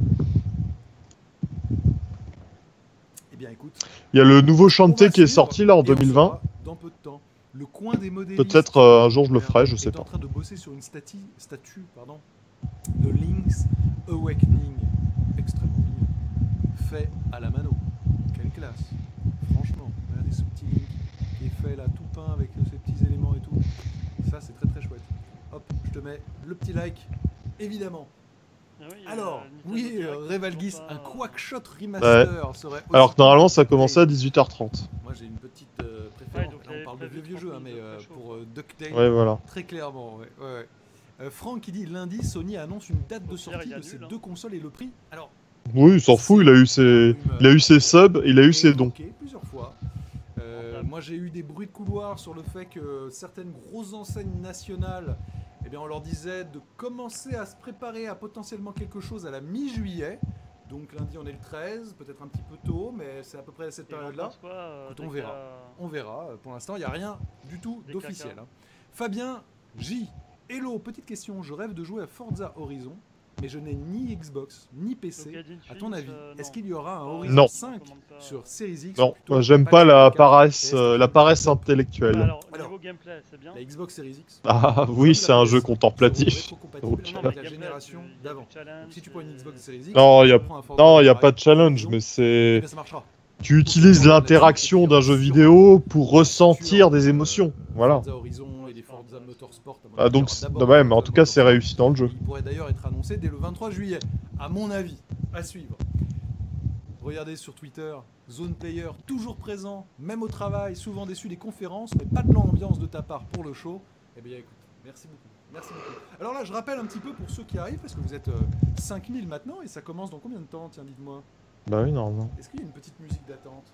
Eh bien, écoute, il y a le nouveau Shantae qui est sorti là en 2020. Dans peu de temps. Le coin des peut-être un jour je le ferai, je sais pas. en train de bosser sur une statue de Link's Awakening, extrêmement mignon, fait à la mano. Quelle classe, franchement. Regardez ce petit Link qui est fait là tout peint avec ces petits éléments et tout. Ça c'est très très chouette. Hop, je te mets le petit like, évidemment. Alors, oui, Revalgis, un Quackshot Remaster serait aussi... Alors que normalement ça commençait à 18h30. Moi j'ai une petite préférence, là, on parle de vieux jeux, hein, mais pour DuckTales, voilà. très clairement. Franck qui dit lundi, Sony annonce une date de sortie de ces deux consoles et le prix. Alors, oui, il s'en fout, il a eu ses subs, il a eu ses dons. Plusieurs fois. Moi j'ai eu des bruits de couloir sur le fait que certaines grosses enseignes nationales, eh bien, on leur disait de commencer à se préparer à potentiellement quelque chose à la mi-juillet. Donc lundi on est le 13, peut-être un petit peu tôt, mais c'est à peu près à cette période-là. On verra. On verra. Pour l'instant, il n'y a rien du tout d'officiel. Hein. Fabien J. Hello, petite question. Je rêve de jouer à Forza Horizon, mais je n'ai ni Xbox ni PC. À ton avis, est-ce qu'il y aura un Horizon 5 sur Series X? Non, j'aime pas la paresse intellectuelle. Alors, niveau gameplay, c'est bien. La Xbox Series X. Ah oui, c'est un jeu contemplatif. Avec la génération d'avant. Si tu prends une Xbox Series X, non, il n'y a pas de challenge, mais c'est... Tu utilises l'interaction d'un jeu vidéo pour ressentir des émotions. Voilà. Ah, donc, ouais, mais en tout cas, c'est réussi dans le jeu. Il pourrait d'ailleurs être annoncé dès le 23 juillet, à mon avis, à suivre. Regardez sur Twitter, Zone Player, toujours présent, même au travail, souvent déçu des conférences, mais pas de l'ambiance de ta part pour le show. Eh bien écoute, merci beaucoup. Merci beaucoup. Alors là, je rappelle un petit peu pour ceux qui arrivent, parce que vous êtes 5000 maintenant, et ça commence dans combien de temps? Tiens, dites-moi. Bah oui, normalement. Est-ce qu'il y a une petite musique d'attente?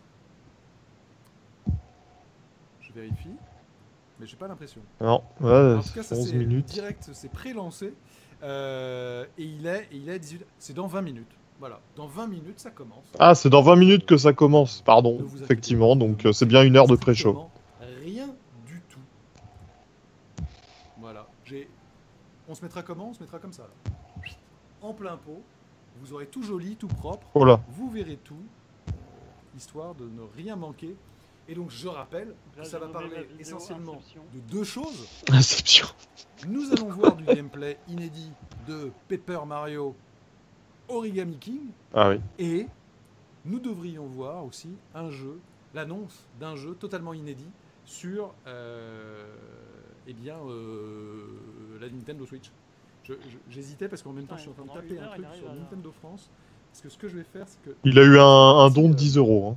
Je vérifie, mais j'ai pas l'impression. Non, ouais, en tout cas, ça 11 minutes. Direct, c'est pré-lancé, et il est 18... C'est dans 20 minutes. Voilà, dans 20 minutes, ça commence. Ah, c'est dans 20 minutes que ça commence, pardon, effectivement, donc c'est bien 1 heure de pré-show. Rien du tout. Voilà, on se mettra comment? On se mettra comme ça, là. En plein pot. Vous aurez tout joli, tout propre. Voilà. Vous verrez tout, histoire de ne rien manquer. Et donc, je rappelle que ça va parler essentiellement de deux choses. Inception. Nous allons voir du gameplay inédit de Paper Mario Origami King. Ah oui. Et nous devrions voir aussi l'annonce d'un jeu totalement inédit sur la Nintendo Switch. J'hésitais parce qu'en même temps je suis en train de taper un truc sur Nintendo France. Parce que ce que je vais faire, c'est que... Il a eu un don de 10 €. Hein.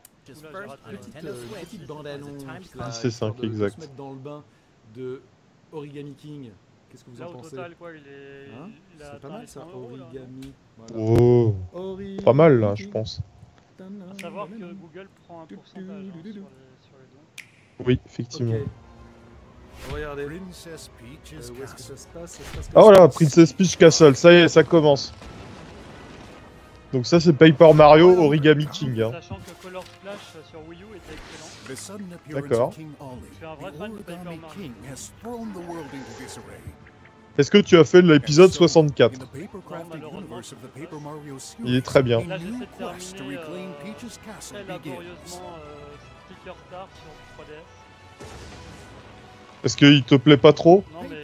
Petite bande-annonce. C'est 5, exact. Se mettre dans le bain de Origami King. Qu'est-ce que vous en pensez? Total, quoi, c'est pas mal ça, Origami. Voilà. Oh, pas mal là, je pense. À savoir que Google prend un pourcentage sur les dons. Oui, effectivement. Okay. Regardez, où est-ce que ça se passe? Ah voilà, Princess Peach Castle, ça y est, ça commence. Donc ça c'est Paper Mario Origami King. Hein. Sachant que Color Splash sur Wii U était excellent. D'accord. Je suis un vrai fan de Paper Mario. Est-ce que tu as fait l'épisode 64? Non, malheureusement. Il est très bien. Là j'essaie de terminer très laborieusement Sticker Star sur 3DS. Est-ce qu'il te plaît pas trop? Non, mais...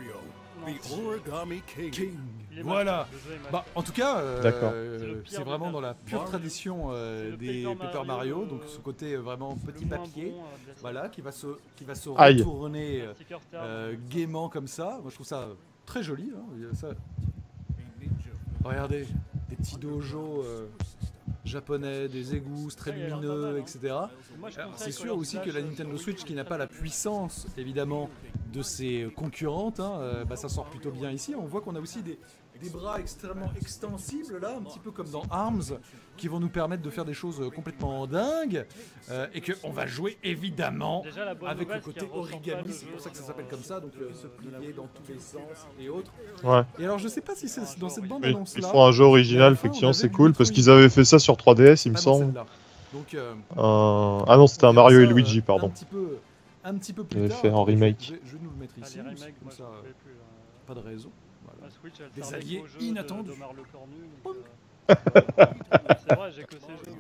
Voilà. Bah, en tout cas, c'est vraiment dans la pure Ouais. tradition des Paper Mario, donc ce côté vraiment petit papier, voilà, qui va se Aïe. retourner gaiement comme ça. Moi, je trouve ça très joli. Hein. Ça... Regardez, des petits dojos japonais, des égouts très lumineux, etc. C'est sûr aussi que la Nintendo Switch, qui n'a pas la puissance, évidemment, de ses concurrentes, hein, ça sort plutôt bien ici. On voit qu'on a aussi des bras extrêmement extensibles, là, un petit peu comme dans ARMS, qui vont nous permettre de faire des choses complètement dingues, et qu'on va jouer, évidemment, avec le côté origami, c'est pour ça que ça s'appelle comme ça, donc se plier dans tous les sens et autres. Ouais. Et alors, je sais pas si c'est dans cette bande-annonce-là... Ils font un jeu original, effectivement, c'est cool, parce qu'ils avaient fait ça sur 3DS, il me semble. Donc, ah non, c'était un Mario et Luigi, pardon. Un petit peu plus Ils avaient tard, fait un remake. je vais nous le mettre ici, comme ça, pas de raison. Voilà. Switch, des alliés inattendus. C'est vrai, j'ai que ces jeux.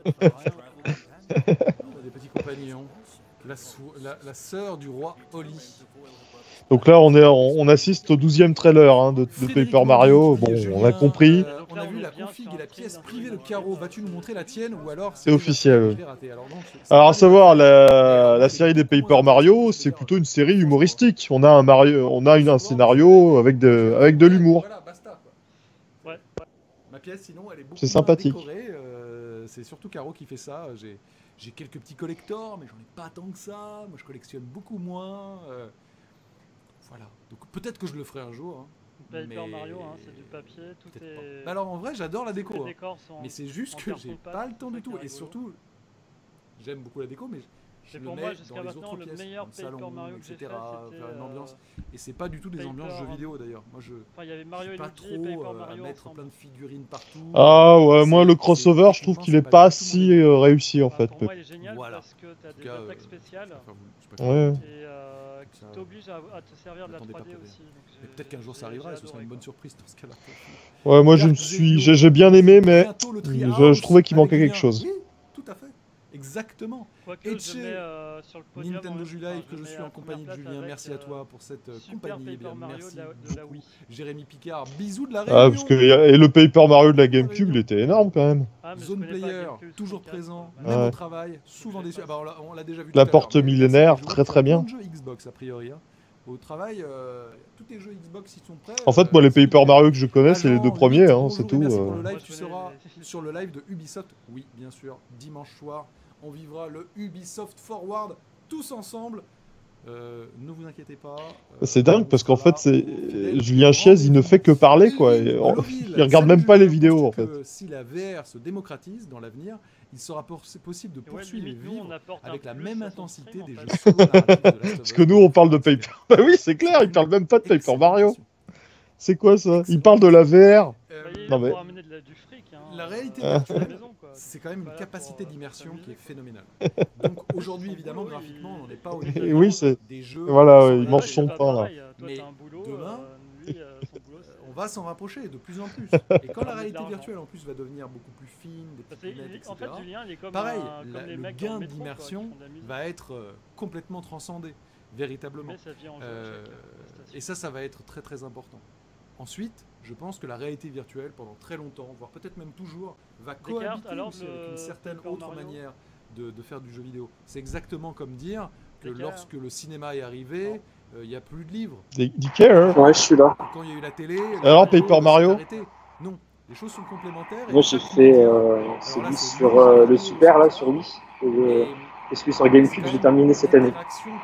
Des petits compagnons. La sœur du roi Oli. Donc là, on assiste au 12e trailer hein, de Paper Mario. Bon, on a compris. On a vu la config et la pièce privée de Caro. Vas-tu nous montrer la tienne ou alors c'est officiel. Alors à savoir, la série des Paper Mario, c'est plutôt une série humoristique. On a un scénario avec de l'humour. Voilà, basta, quoi. Ouais. Ma pièce, sinon, elle est beaucoup c'est sympathique. Décorée. C'est surtout Caro qui fait ça. J'ai quelques petits collectors, mais j'en ai pas tant que ça. Moi, je collectionne beaucoup moins. Voilà. Donc peut-être que je le ferai un jour. Hein. Paper Mario, hein, c'est du papier, tout est... Alors en vrai, j'adore la déco. Les décors sont mais c'est juste que j'ai pas le temps du tout. Et surtout, j'aime beaucoup la déco, mais je le pour mets moi, jusqu'à dans les maintenant, autres le pièces, meilleur dans le salon, Paper Mario que j'ai etc. fait, Faire une ambiance. c'était Et c'est pas du tout des Paper, ambiances jeux vidéo d'ailleurs. Moi je enfin, il y avait Mario et pas Luigi et Paper trop à Mario mettre ensemble. plein de figurines partout. Ah ouais, moi le c'est crossover, je trouve techniquement, qu'il c'est est pas pas du tout mon si délire. réussi en Bah, fait. pour moi, il est génial Voilà. parce que tu as En tout des cas, attaques je spéciales préfère Ouais. vous dire. et qui ça, t'obligent à te servir de la n'attendez pas 3D peut-être. aussi. Donc Mais peut-être qu'un jour ça arrivera et ce sera une bonne surprise dans ce cas-là. Ouais, moi je me Dark suis, Zevio, j'ai bien aimé, mais bientôt le je Treehouse trouvais qu'il avec manquait quelque Julien. chose. Oui, tout à fait. Exactement. Quoique Et je mets sur le podium Nintendo enfin, Live que je je mets suis à en première compagnie de place Julien. avec, Merci à toi pour cette Super compagnie. Eh Paper bien, Mario merci de la beaucoup. Wii. Jérémy Picard, bisous de la Ah, Réunion. parce que et le Paper Mario de la Bisous de la GameCube, il Réunion. était énorme quand même. Ah, mais je Zone connais pas Player, GameCube, toujours 64, présent, quoi. même Ouais. au travail, souvent je l'ai déçu. pas, Ah bah, on l'a déjà vu tout La à l'heure. porte Mais merci millénaire, les joueurs très qui très ont plein bien. de jeux Xbox a priori. Hein. Au travail, tous les jeux Xbox ils sont prêts. En fait, moi les c'est Paper nickel. Mario que je connais, c'est les deux Agent premiers, 8, hein, c'est bonjour et tout. merci pour le live. Moi, je Tu connais seras les- sur le live de Ubisoft. Oui, bien sûr. Dimanche soir, on vivra le Ubisoft Forward tous ensemble. Ne vous inquiétez pas. C'est dingue on parce qu'en sera fait, c'est au fidèle Julien Chiez, il ne rendez-vous. fait que parler quoi. Elvin Gloville, Il regarde salut même pas les Julien. vidéos en Penses-tu fait. que si la VR se démocratise dans l'avenir, il sera possible de Et ouais, poursuivre et limite, nous, on vivre apporte un avec la plus même à son intensité stream, en des fait. jeux solo narratifs de Last of Parce Us, que nous God on of parle de War, Paper. etc. Bah oui, c'est clair, il une parle même pas de Paper excellente Mario. question. C'est quoi ça? Il Excellente parle de la VR. Euh, Bah, il est Non là mais. pour amener du fric. Hein, La réalité à la virtuelle, maison, quoi. c'est quand même une Pas là capacité pour d'immersion qui s'amuser, est quoi. phénoménale. Donc aujourd'hui, Son évidemment, boulot, graphiquement, on n'en est pas il- au il niveau Oui, mange. c'est. des jeux Voilà, qui sont ouais, il Ah, mange réalisés son pas pain là. pareil. Toi, Mais t'as un boulot. demain, Lui, son boulot, c'est. on va s'en rapprocher de plus en plus. Et quand la Ramener de réalité l'argent. virtuelle en plus va devenir beaucoup plus fine, des Parce petites que lunettes, en fait, etc. Julien, il est comme, Pareil, comme les le mecs dans gain le métro, quoi, qui d'immersion font de la musique. va être complètement transcendé, véritablement. Mais sa vie en jeu à chaque prestation. Et ça va être très très important. Ensuite, je pense que la réalité virtuelle, pendant très longtemps, voire peut-être même toujours, va cohabiter alors, aussi avec une certaine Paper autre Mario manière de faire du jeu vidéo. C'est exactement comme dire que Des lorsque le cinéma est arrivé, il n'y a plus de livres. Care. Ouais, je suis là. Quand il y a eu la télé, Alors, radio Paper Mario s'est arrêté. Non, les choses sont complémentaires. Moi, j'ai fait celui sur le Super, là, sur Wii. Et celui sur GameCube, j'ai terminé cette année.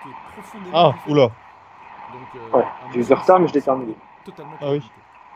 Ah, oula. Ouais, j'ai eu du retard, mais je l'ai terminé. Ah oui.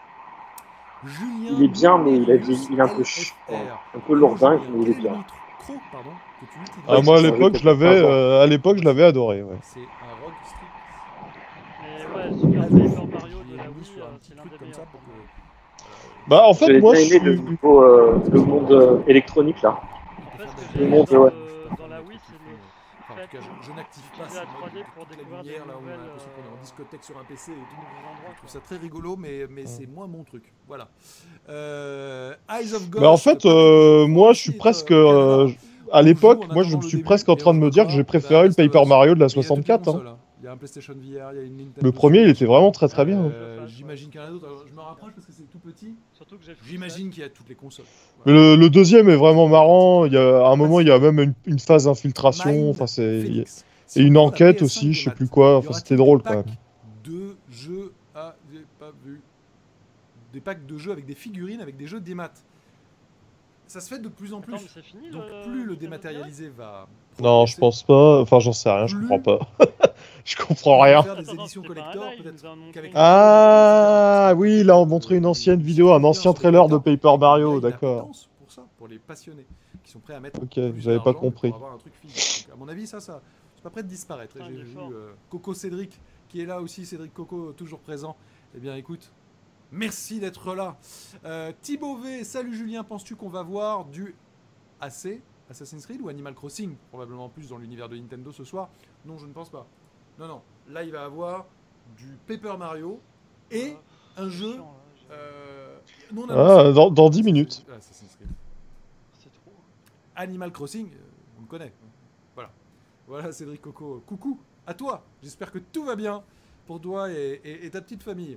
Il est bien, mais il est un peu lourdingue, mais il est bien. Ah, moi à l'époque je l'avais adoré. Ouais. C'est un rock strip. Mais ouais, Super Paper Mario de la Wii, c'est l'un des meilleurs. Bah en fait J'avais moi bien je aimé suis. le monde électronique là. En fait, ce que Le j'ai monde, aimé ouais. dans la Wii, c'est le Enfin, en tout cas, je n'active pas utiliser la ce mode 3D pour de découvrir des lumière là où on a nouvelles, l'impression qu'on est en discothèque sur un PC et tout. nouveaux endroits. Je trouve ça très rigolo, mais c'est moins mon truc. Voilà. Eyes of Ghost. Bah en fait moi je suis presque. À l'époque, moi je suis presque en train de me dire que j'ai préféré le Paper Mario de la 64. Hein. Il y a un PlayStation VR, il y a une Nintendo Le premier il Switch. était vraiment très très bien. J'imagine qu'il y en a d'autres. Alors, je me rapproche parce que c'est tout petit. Surtout que j'ai fait J'imagine qu'il y a toutes les consoles. Mais le deuxième est vraiment marrant. Il y a, à un moment, il y a même une phase d'infiltration. Enfin, et une enquête aussi, je sais plus quoi. Enfin, c'était drôle quand même. De jeux j'ai pas vu. Des packs de jeux avec des figurines, avec des jeux démat. Ça se fait de plus en plus. Attends, mais c'est fini, Donc plus le dématérialisé va. Non, je pense pas. Enfin, j'en sais rien, je comprends pas. Je comprends On rien. va faire des éditions collector, peut-être qu'avec Ah oui, là on montrait une ancienne vidéo, un ancien trailer de Paper Mario, d'accord. Pour ça, pour les passionnés qui sont prêts à mettre. Ok, plus j'avais pas d'argent compris. Pour avoir un truc physique. Donc, à mon avis, ça, c'est pas prêt de disparaître. Putain, J'ai il est vu fort. Coco Cédric qui est là aussi, Cédric Coco toujours présent. Eh bien, écoute. Merci d'être là. Thibaut V, salut Julien, penses-tu qu'on va voir du Assassin's Creed ou Animal Crossing, probablement plus dans l'univers de Nintendo ce soir? Non, je ne pense pas. Non, là il va avoir du Paper Mario et un jeu non annoncé. Dans 10 minutes. Assassin's Creed. C'est trop. Animal Crossing, on le connaît. Voilà Cédric Coco. Coucou, à toi. J'espère que tout va bien pour toi et ta petite famille.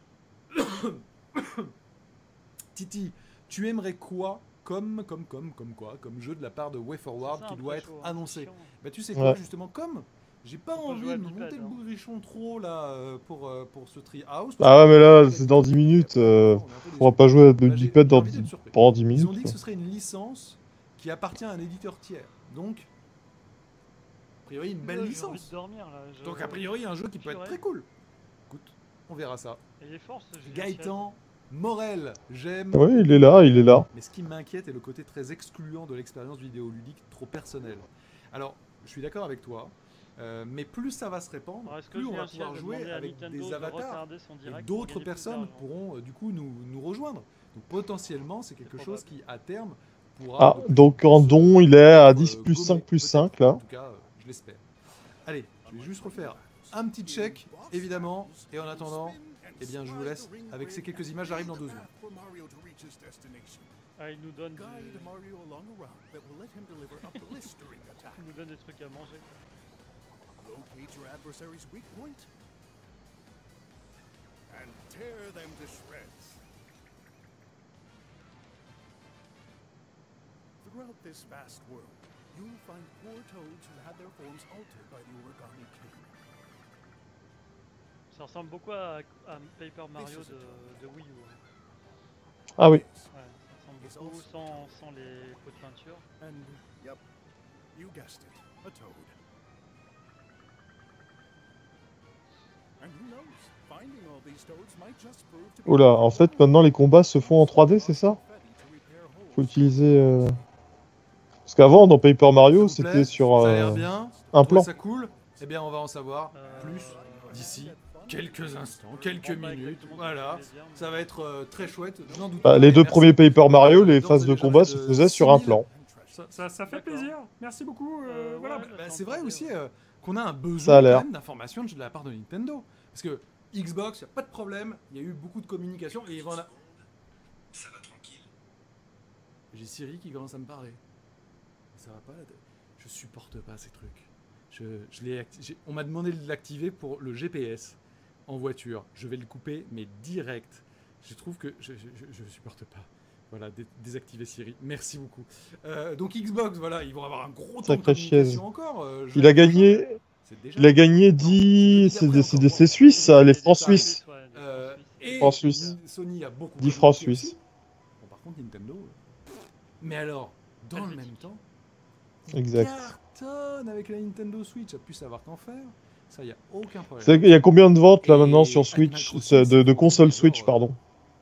Titi, tu aimerais quoi comme jeu de la part de WayForward qui doit être annoncé? Bah tu sais quoi justement, comme j'ai pas envie de me monter le bourrichon trop là pour ce Treehouse. Ah ouais mais là c'est dans 10 minutes, on va pas jouer à de bipède pendant 10 minutes. Ils ont dit que ce serait une licence qui appartient à un éditeur tiers, donc a priori une belle licence. Donc a priori un jeu qui peut être très cool. Écoute, on verra ça. Gaëtan Morel, j'aime. Oui, il est là. Mais ce qui m'inquiète est le côté très excluant de l'expérience vidéoludique, trop personnelle. Alors, je suis d'accord avec toi. Mais plus ça va se répandre, plus on va pouvoir jouer avec des avatars. Et d'autres personnes pourront du coup nous rejoindre. Donc potentiellement, c'est quelque chose qui, à terme, pourra... Ah, donc en don, il est à 10 plus 5 plus 5, là. En tout cas, je l'espère. Allez, je vais juste refaire un petit check, évidemment. Et en attendant, eh bien, je vous laisse avec ces quelques images. J'arrive dans 2 secondes. Ah, il nous donne des trucs à manger. Locate your adversary's weak point and tear them to shreds. Throughout this vast world, you'll find poor toads who had their forms altered by the Origami King. Ça ressemble beaucoup à Paper Mario de Wii U. Ah oui. Ouais, ça ressemble beaucoup sans les pots de peinture. And, yep, you guessed it, a toad. Oula, en fait, maintenant les combats se font en 3D, c'est ça? Faut utiliser... Parce qu'avant, dans Paper Mario, c'était sur un plan. Ça cool. Eh bien, on va en savoir plus d'ici quelques instants, quelques minutes. Voilà, ça va être très chouette. Les 2 premiers Paper Mario, les phases de combat se faisaient sur un plan. Ça fait plaisir. Merci beaucoup. Voilà. C'est vrai aussi qu'on a un besoin d'informations de la part de Nintendo. Parce que Xbox, y a pas de problème, il y a eu beaucoup de communication et voilà. Ça va tranquille. J'ai Siri qui commence à me parler. Ça va pas là. Je supporte pas ces trucs. On m'a demandé de l'activer pour le GPS en voiture. Je vais le couper, mais direct. Je trouve que je supporte pas. Voilà, désactiver Siri. Merci beaucoup. Donc Xbox, voilà, ils vont avoir un gros temps de communication encore. Il a gagné 10... C'est suisse, ça, les francs suisses. Francs suisses. Sony a beaucoup 10 francs suisses. Bon, par contre, Nintendo... Mais alors, dans le même temps, exact. Cartonne avec la Nintendo Switch, a pu savoir qu'en faire. Ça, y a aucun problème. Il y a combien de ventes, là, maintenant, sur Switch, de console Switch, pardon?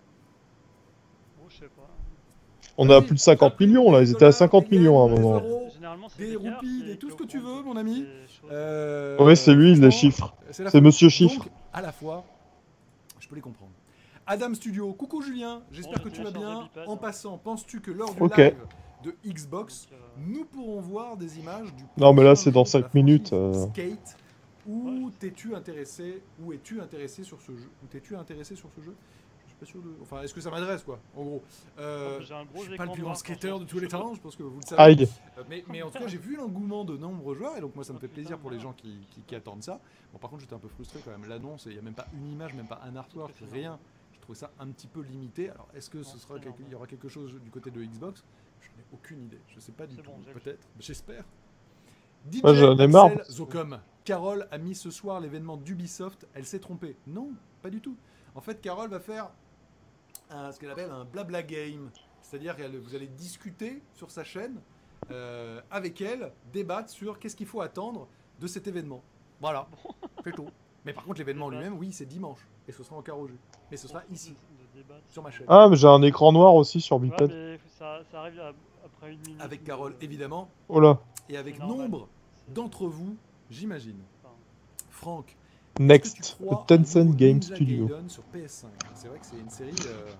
On a plus de 50 millions, là. Ils étaient à 50 millions à un moment. Des roupies, des tout ce que tu veux, mon ami. Ouais, c'est lui, les chiffres. C'est Monsieur Chiffre. Donc, à la fois, je peux les comprendre. Adam Studio, coucou Julien, j'espère que tu vas bien. En passant, penses-tu que lors du live de Xbox, nous pourrons voir des images du... Non, mais là, c'est dans 5 minutes. Skate, ou es-tu intéressé sur ce jeu? Je suis pas sûr de... Enfin, est-ce que ça m'adresse, quoi, en gros. Je suis pas le plus grand skater de tous les temps, je pense que vous le savez. Aïe. Mais en tout cas, j'ai vu l'engouement de nombreux joueurs, et donc moi, ça me fait plaisir pour les gens qui attendent ça. Bon, par contre, j'étais un peu frustré quand même. L'annonce, il n'y a même pas une image, même pas un artwork, rien. Je trouvais ça un petit peu limité. Alors, est-ce que il y aura quelque chose du côté de Xbox? Je n'ai aucune idée. Je sais pas du tout. Peut-être. J'espère. DJ Axel Zocom. Carole a mis ce soir l'événement d'Ubisoft. Elle s'est trompée. Non, pas du tout. En fait, Carole va faire ce qu'elle appelle un blabla game. C'est-à-dire que vous allez discuter sur sa chaîne avec elle, débattre sur qu'est-ce qu'il faut attendre de cet événement. Voilà, c'est tout. Mais par contre, l'événement lui-même, oui, c'est dimanche. Et ce sera en ROG. Mais ce sera ici, sur ma chaîne. Ah, mais j'ai un écran noir aussi sur Biped. Ouais, ça arrive après une minute. Avec Carole, évidemment. Oh là. Et avec nombre d'entre vous, j'imagine. Franck. Next, Tencent Game Studio. Sur PS5. C'est vrai que c'est une série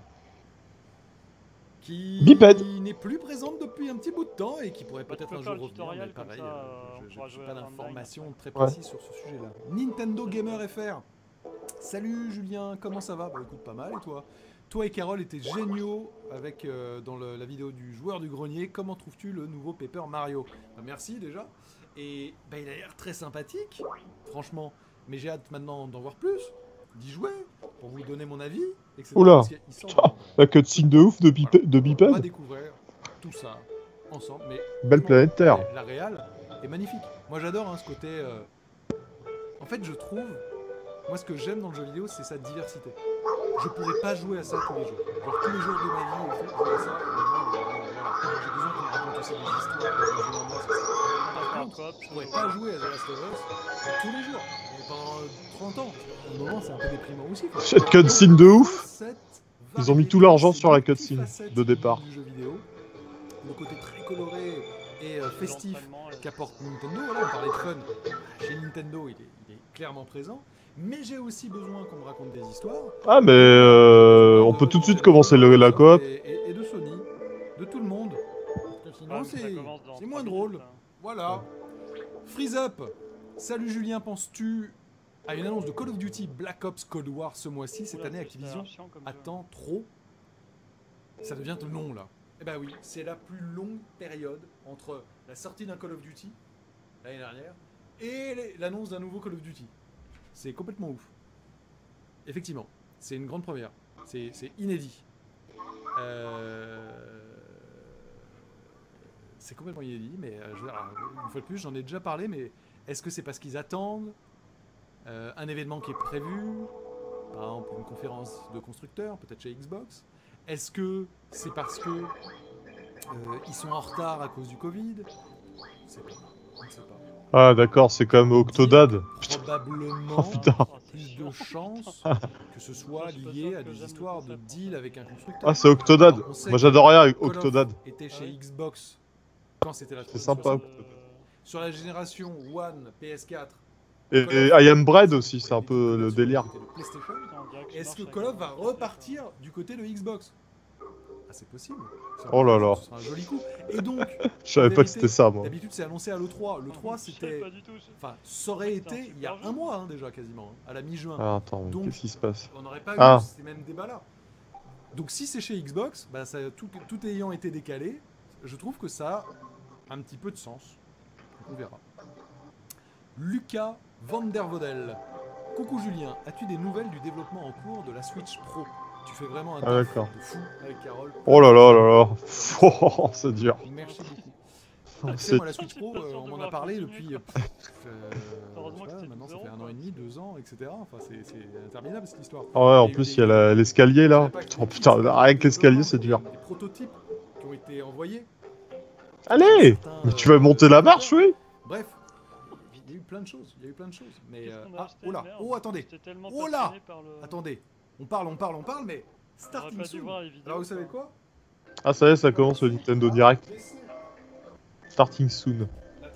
qui n'est plus présente depuis un petit bout de temps et qui pourrait peut-être un jour revenir. Mais pareil, je n'ai pas d'informations très précises sur ce sujet-là. Nintendo Gamer FR. Salut Julien, comment ça va? Bah écoute, pas mal, et toi? Toi et Carole étaient géniaux avec, dans la vidéo du joueur du grenier. Comment trouves-tu le nouveau Paper Mario? Bah, merci déjà. Et bah, il a l'air très sympathique, franchement. Mais j'ai hâte maintenant d'en voir plus, d'y jouer, pour vous donner mon avis, etc. Oula, la cutscene de ouf de Biped. On va découvrir tout ça ensemble. Mais belle planète Terre. La réal est magnifique. Moi j'adore ce côté... En fait je trouve... Moi ce que j'aime dans le jeu vidéo c'est sa diversité. Je pourrais pas jouer à ça tous les jours. Genre tous les jours de ma vie, en fait, jouer à ça, j'ai besoin qu'on me raconte aussi des histoires, je pourrais pas jouer à The Last of Us tous les jours. Pendant 30 ans. Au moment, c'est un peu déprimant aussi. Cette cutscene de ouf. Ils ont mis tout l'argent sur la cutscene de départ. Du jeu vidéo. Le côté très coloré et festif qu'apporte Nintendo. Voilà, on parlait de fun. Chez Nintendo, il est clairement présent. Mais j'ai aussi besoin qu'on me raconte des histoires. Ah, mais on peut tout de suite commencer la coop. Et de Sony, de tout le monde. Sinon, c'est moins drôle. Voilà. Freeze Up. Salut Julien, penses-tu à une annonce de Call of Duty Black Ops Cold War ce mois-ci? Cette année, Activision attend trop. Ça devient long là. Eh ben oui, c'est la plus longue période entre la sortie d'un Call of Duty l'année dernière et l'annonce d'un nouveau Call of Duty. C'est complètement ouf. Effectivement, c'est une grande première. C'est inédit. C'est complètement inédit, mais une fois de plus, j'en ai déjà parlé, mais est-ce que c'est parce qu'ils attendent un événement qui est prévu, par exemple une conférence de constructeurs, peut-être chez Xbox? Est-ce que c'est parce que ils sont en retard à cause du Covid? On ne sait pas. Ah d'accord, c'est comme Octodad. Probablement putain. plus de chances que ce soit lié à des histoires de deal avec un constructeur. Ah, c'est Octodad. Moi j'adorais Octodad. Était chez Xbox quand c'était la 360. C'est sympa. Sur la génération One, PS4. Et I Am Bread aussi, c'est un peu le délire. Est-ce que Call of va repartir du côté de Xbox? Ah, c'est possible. Oh là là. Ce sera un joli coup. Et donc, je savais pas que c'était ça, moi. D'habitude, c'est annoncé à l'E3. L'E3, c'était. Enfin, ça aurait été il y a un mois déjà quasiment, à la mi-juin. Ah, attends, qu'est-ce qui se passe? On n'aurait pas eu ces mêmes débats-là. Donc, si c'est chez Xbox, bah, tout ayant été décalé, je trouve que ça a un petit peu de sens. On verra. Lucas Van der Vodel. Coucou Julien, as-tu des nouvelles du développement en cours de la Switch Pro? Tu fais vraiment un taf de fou avec Carole. Oh là là là là. Oh, c'est dur. Merci beaucoup. Tu sais, moi, la Switch Pro, on m'en a parlé depuis... maintenant, ça fait 1 an et demi, 2 ans, etc. Enfin, c'est interminable cette histoire. Ah ouais, en plus, il y a l'escalier là. Oh putain, avec l'escalier, c'est dur. Des prototypes qui ont été envoyés. Allez, mais tu vas monter la marche, oui. Bref. Il y a eu plein de choses, mais... oh là, oh attendez, oh là. Attendez, on parle, mais... Starting soon. Alors vous savez quoi? Ah ça y est, ça commence le Nintendo Direct. Starting soon.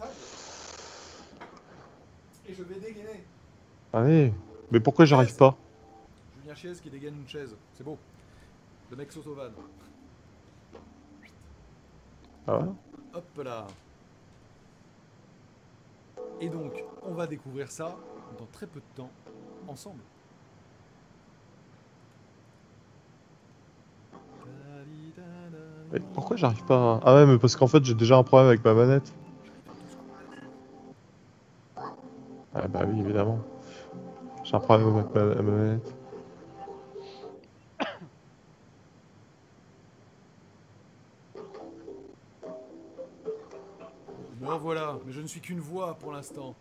Et je vais dégainer. Allez, mais pourquoi j'arrive pas? Julien Chiez qui dégaine une chaise, c'est beau. Le mec s'autovane. Ah ouais? Hop là. Et donc, on va découvrir ça dans très peu de temps, ensemble. Mais pourquoi j'arrive pas? Ah ouais, mais parce qu'en fait, j'ai déjà un problème avec ma manette. Ah bah oui, évidemment. J'ai un problème avec ma manette. Bon voilà, mais je ne suis qu'une voix pour l'instant.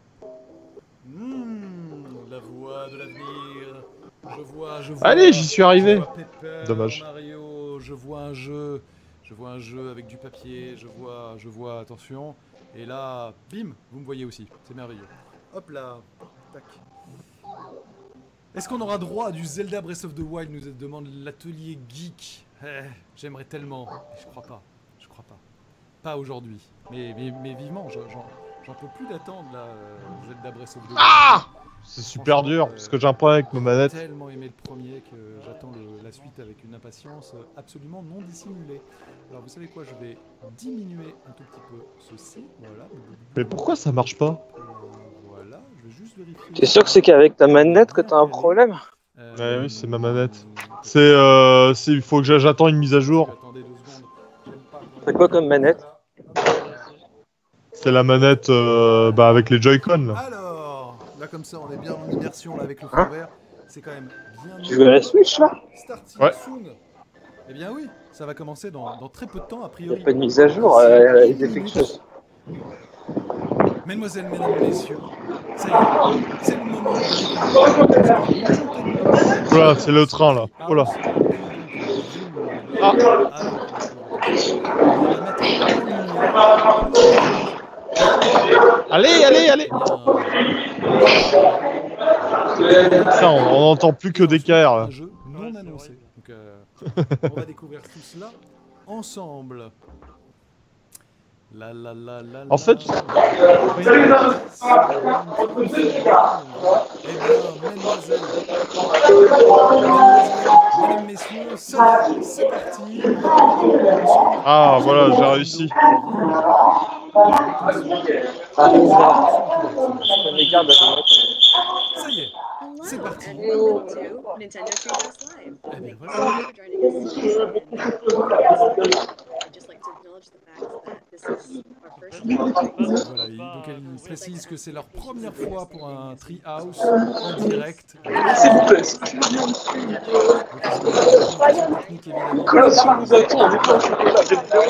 La voix de l'avenir. Je vois. Allez, j'y suis arrivé. Pepper, Dommage. Mario, je vois un jeu avec du papier. Je vois. Attention. Et là, bim, vous me voyez aussi. C'est merveilleux. Hop là. Tac. Est-ce qu'on aura droit à du Zelda Breath of the Wild, nous demande l'atelier geek. J'aimerais tellement. Je crois pas. Pas aujourd'hui. Mais vivement, j'en peux plus d'attendre là, Zelda Breath of the Wild. Ah! C'est super dur, parce que j'ai un problème avec ma manette. J'ai tellement aimé le premier que j'attends la suite avec une impatience absolument non dissimulée. Alors vous savez quoi, je vais diminuer un tout petit peu ceci, voilà. Mais pourquoi ça marche pas? Voilà, je vais juste vérifier. T'es sûr que c'est qu'avec ta manette que t'as un problème? Ouais, oui, c'est ma manette. Il faut que j'attends une mise à jour. Attendez 2 secondes. C'est quoi comme manette? C'est la manette avec les Joy-Con là. Alors, là comme ça, on est bien en immersion là, avec le fond vert. C'est quand même bien. Tu veux la Switch là? Ouais. Soon. Eh bien oui, ça va commencer dans très peu de temps a Il priori. n'y a pas de mise à jour, elle est défectueuse. Mesdemoiselles, mesdames, messieurs, ça y est, c'est le moment. Voilà, c'est le train là. Oh là. Ah. Allez. Putain, on n'entend plus que des KR là. Un jeu non annoncé. Donc, on va découvrir tout cela ensemble. En fait, mesdames, messieurs, c'est parti. ah voilà, j'ai réussi. Ça y est, c'est parti. Nintendo Treehouse Live. Eh bien, Thank you voilà. so much for joining us. I'd just like to acknowledge the fact that this is our first time. Voilà, donc elle précise que c'est leur première fois pour un Treehouse en direct. S'il vous plaît. Nicolas, si on nous attend, on est pas chocolat.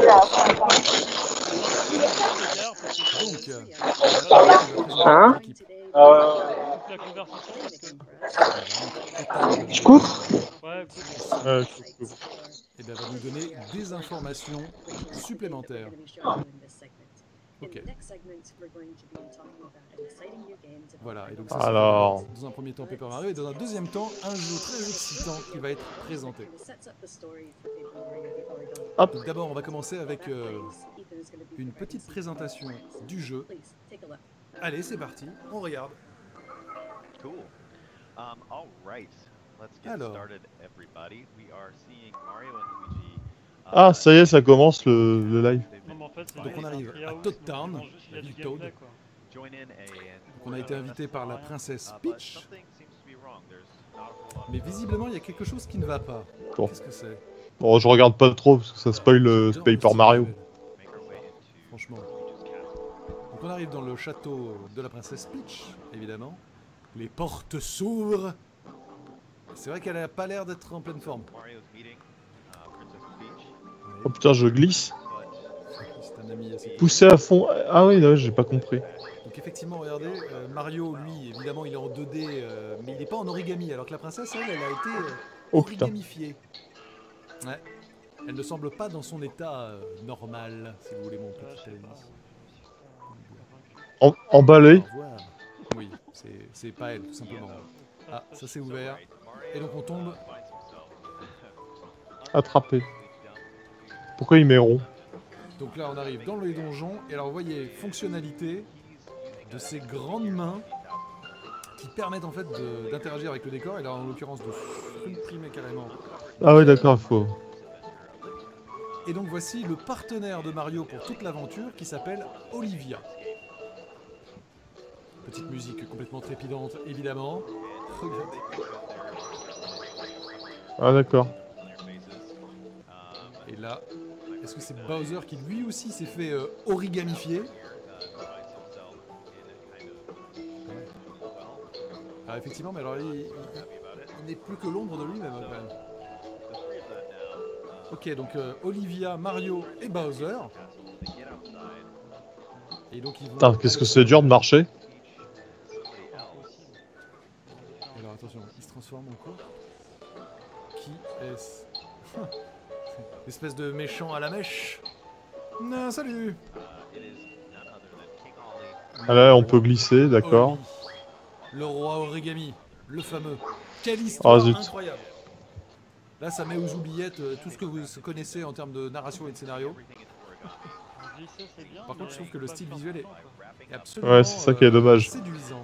Hein La conversation. Je coupe. Ouais, Et bien, va nous donner des informations supplémentaires. Ok. Voilà, et donc ça, Alors, dans un premier temps Paper Mario, et dans un deuxième temps, un jeu très excitant qui va être présenté. hop. Donc d'abord, on va commencer avec une petite présentation du jeu. Allez, c'est parti, on regarde. Cool. All right. Let's get Alors. started, everybody. We are seeing Mario and Luigi. Ah, ça y est, ça commence le live. Non, mais en fait, c'est Donc on arrive à Treehouse, Toad mais Town, vraiment juste, il y a la du ville Toad. gameplay, quoi. Join in Donc on a été invité par la princesse but Peach, something seems to be wrong. There's not a whole lot of mais visiblement il y a quelque chose qui ne va pas. Bon. Qu'est-ce que c'est? Bon, je regarde pas trop parce que ça spoil J'adore le Paper style Mario. level, make our way into franchement. Luigi's castle. Donc on arrive dans le château de la princesse Peach, évidemment. Les portes s'ouvrent. C'est vrai qu'elle n'a pas l'air d'être en pleine forme. Mario's meeting Princess Peach, Oh putain, je glisse. but C'est un ami assez... Poussé à fond. Ah oui, non, j'ai pas compris. Donc effectivement, regardez, Mario, lui, évidemment, il est en 2D, mais il n'est pas en origami, alors que la princesse, elle a été Oh, putain. origamifiée. Ouais. Elle ne semble pas dans son état normal, si vous voulez mon petit ami. Emballé. Au revoir. Oui, c'est pas elle, tout simplement. Ah, ça s'est ouvert. Et donc on tombe. Attrapé. Pourquoi il met rond? Donc là, on arrive dans le donjon. Et alors, vous voyez, fonctionnalité de ces grandes mains qui permettent en fait d'interagir avec le décor. Et là, en l'occurrence, de supprimer carrément. Ah oui, d'accord, il faut. Et donc voici le partenaire de Mario pour toute l'aventure qui s'appelle Olivia. Petite musique complètement trépidante, évidemment. Regardez. Ah d'accord. Et là, est-ce que c'est Bowser qui lui aussi s'est fait origamifier? Ah effectivement, mais alors il n'est plus que l'ombre de lui-même quand même. Ok, donc Olivia, Mario et Bowser. Et donc ils vont... Putain, qu'est-ce que c'est dur de marcher. Alors attention, il se transforme en quoi? Qui est-ce? Espèce de méchant à la mèche. Non, salut. Ah là, on peut glisser, d'accord. Oli, le roi origami, le fameux. Quelle histoire Oh, zut. incroyable. Là, ça met aux oubliettes tout ce que vous connaissez en termes de narration et de scénario. Par contre, je trouve que le style visuel est absolument Ouais, c'est ça qui est dommage. séduisant.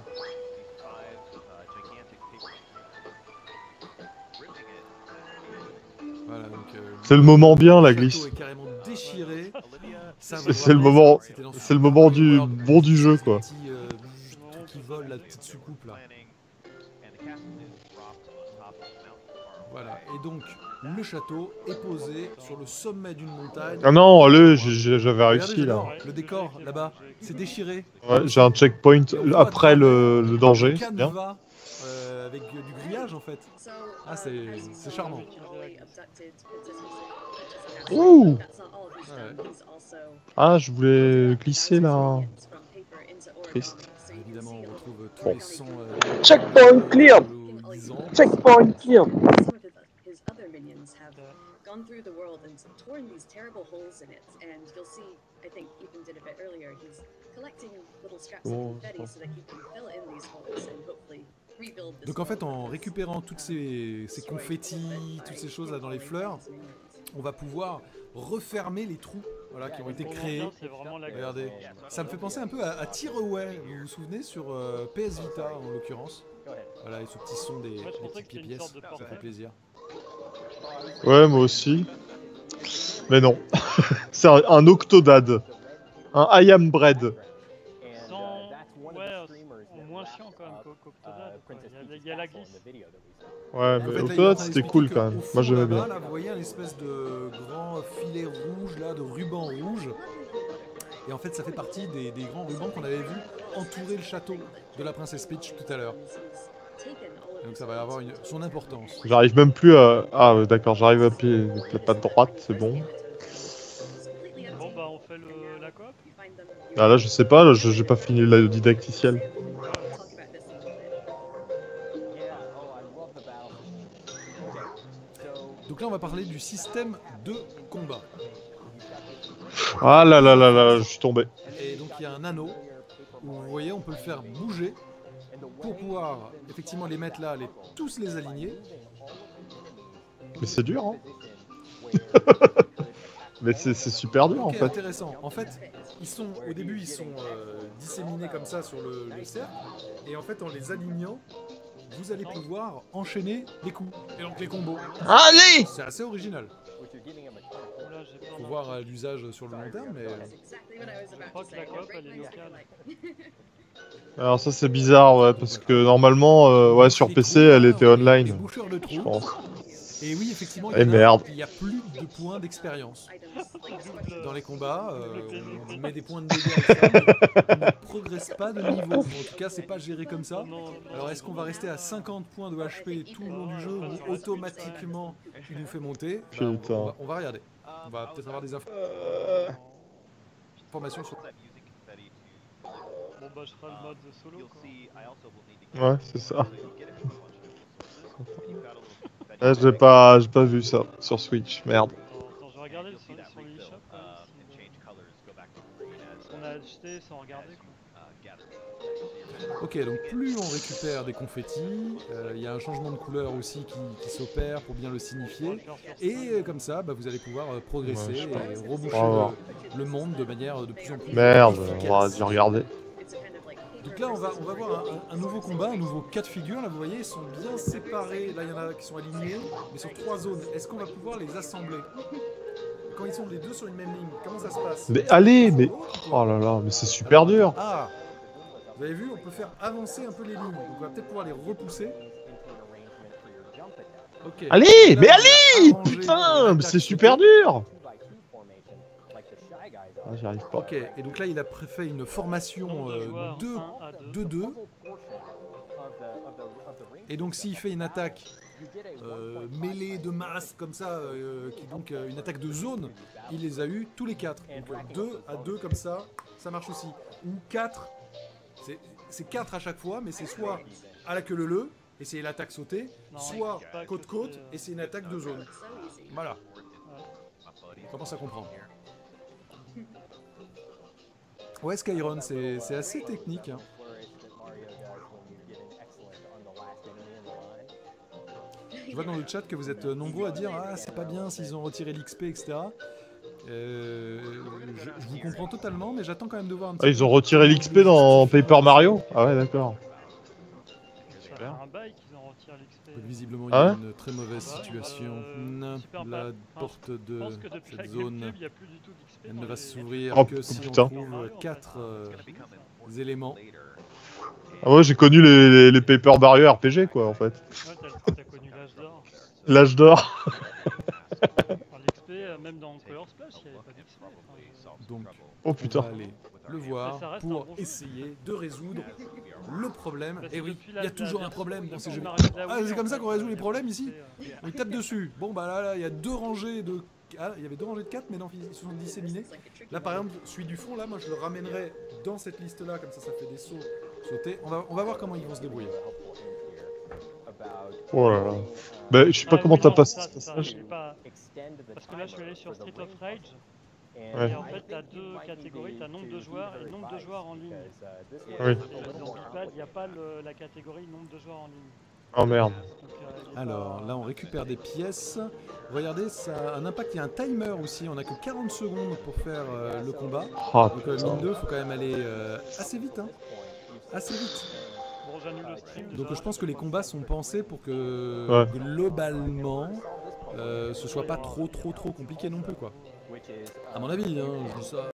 Voilà, donc, C'est le moment bien, la château glisse. est carrément déchiré. Ça, C'est le moment, c'est le moment du bon du jeu, quoi. Truc qui vole, la petite soucoupe là. Voilà, et donc le château est posé sur le sommet d'une montagne. Ah non, j'avais Regardez, réussi là. j'adore, le décor là-bas, c'est déchiré. Ouais, j'ai un checkpoint Et on voit après à travers le danger, c'est bien. canevas, avec du grillage en fait. Ah, c'est charmant. Ouh. Ouais. Ah, je voulais glisser là. Triste. Évidemment, on retrouve tous Bon. les sons. Checkpoint clear. mélodisants. Checkpoint clear. His other minions have gone through the world and torn these terrible holes in it. And you'll see, I think Ethan did a bit earlier, he's collecting little scraps of confetti so that he can fill in these holes and hopefully rebuild this. Donc en fait, en récupérant toutes ces confettis, toutes ces choses là dans les fleurs, on va pouvoir refermer les trous voilà, qui ont été créés. C'est vraiment la Regardez, ça me fait penser un peu à Tearaway, vous vous souvenez, sur PS Vita en l'occurrence. Voilà, et ce petit son des petites pièces, ça fait plaisir. Ouais, moi aussi. Mais non. C'est un Octodad. Un I am bread. Sans... Ouais, au moins chiant quand même qu'Octodad. Il y a la glisse. Ouais, mais En fait, là, Octodad il c'était est cool que quand même. au fond, Moi j'aimais là-bas, bien. Là, vous voyez un espèce de grand filet rouge, là, de ruban rouge. Et en fait, ça fait partie des grands rubans qu'on avait vus entourer le château de la princesse Peach tout à l'heure. Donc ça va avoir son importance. J'arrive même plus à... Ah ouais, d'accord, j'arrive à pied avec la patte droite, c'est bon. Bon bah on fait la coop. Ah là je sais pas, là, j'ai pas fini le didacticiel. Donc là, on va parler du système de combat. Ah là là là là, je suis tombé. Et donc il y a un anneau où vous voyez, on peut le faire bouger pour pouvoir effectivement les mettre là, tous les aligner. Mais c'est dur, hein. Mais c'est super dur en fait. Intéressant. En fait, au début, ils sont disséminés comme ça sur le cercle. Et en fait, en les alignant, vous allez pouvoir enchaîner les coups. Et donc les combos. Allez! C'est assez original. Faut voir l'usage sur le long terme, mais... Je crois que la coop elle est locale. Alors ça c'est bizarre, ouais, parce que normalement, ouais, sur PC elle était online, je pense. Et oui, effectivement, Et merde. Il y a plus de points d'expérience. Dans les combats, on met des points de dégâts, etc., on ne progresse pas de niveau. En tout cas, c'est pas géré comme ça. Alors, est-ce qu'on va rester à 50 points de HP tout le long du jeu ou automatiquement il nous fait monter? Putain. On va regarder. On va peut-être avoir des informations sur... Bon bah je ferai le mode solo quoi. Ouais, c'est ça. Ouais, j'ai pas vu ça sur Switch, merde. Attends, je vais regarder sur l'eShop ce qu'on a acheté sans regarder quoi. Ok, donc plus on récupère des confettis, il y a un changement de couleur aussi qui s'opère pour bien le signifier. Et comme ça, bah, vous allez pouvoir progresser et reboucher le monde de manière de plus en plus Merde, efficace. on va dû regarder. Donc là, on va voir un nouveau combat, un nouveau cas de figure. Là, vous voyez, ils sont bien séparés. Là, il y en a qui sont alignés, mais sur 3 zones. Est-ce qu'on va pouvoir les assembler? Quand ils sont les deux sur une même ligne, comment ça se passe? Mais allez, mais... Oh là là, mais c'est super dur. Ah! Vous avez vu, on peut faire avancer un peu les lignes. Donc on va peut-être pouvoir les repousser. Okay. Allez, Là, mais allez! Putain, Putain, mais c'est super dur! Ah, j'y arrive pas. Ok, et donc là il a fait une formation 2-2. Et donc s'il fait une attaque mêlée de masse comme ça, qui donc une attaque de zone, il les a eu tous les 4. Donc 2 à 2 comme ça marche aussi. Ou 4, c'est 4 à chaque fois, mais c'est soit à la queue leu, et c'est l'attaque sautée, soit côte-côte, et c'est une attaque de zone. Voilà. On commence à comprendre. Ouais, Skyron, c'est assez technique. Hein. Je vois dans le chat que vous êtes nombreux à dire « Ah, c'est pas bien s'ils ont retiré l'XP, etc. » Je vous comprends totalement, mais j'attends quand même de voir un petit peu. Ils ont retiré l'XP dans Paper Mario? Ah ouais, d'accord. Super. Un bail qu'ils ont retiré l'XP. Visiblement, il y a une très mauvaise situation. La porte de cette zone elle ne va s'ouvrir que si on trouve 4 éléments. Ah ouais, j'ai connu les Paper Mario RPG, quoi, en fait. Ouais, t'as connu l'âge d'or. L'âge d'or. L'XP, même dans Color Splash, il n'y avait pas d'XP. Donc, oh putain. On va aller le voir pour essayer de résoudre le problème. Et oui, il y a toujours un problème dans ces jeux. Ah, c'est comme ça qu'on résout les problèmes ici. On tape dessus. Bon, bah là, il y a 2 rangées de... Ah, il y avait 2 rangées de 4, mais non, ils se sont disséminés. Là, par exemple, celui du fond, là, moi, je le ramènerai dans cette liste-là, comme ça fait des sauts sautés. On va voir comment ils vont se débrouiller. Oh là là. Bah, je sais pas comment t'as passé ce passage. Parce que là, je suis allé sur Street of Rage. Ouais. Et en fait, t'as 2 catégories, t'as nombre de joueurs et nombre de joueurs en ligne. Oui. Et dans Bipad, il n'y a pas la catégorie nombre de joueurs en ligne. Oh merde. Donc, Alors là on récupère des pièces. Regardez, ça a un impact, il y a un timer aussi, on n'a que 40 secondes pour faire le combat. Oh, Donc mine 2, il faut quand même aller assez vite. Hein. Assez vite. Bon, j'annule le stream. Donc je pense que les combats sont pensés pour que Ouais. globalement ce soit pas trop compliqué non plus quoi. À mon avis, hein, je dis ça.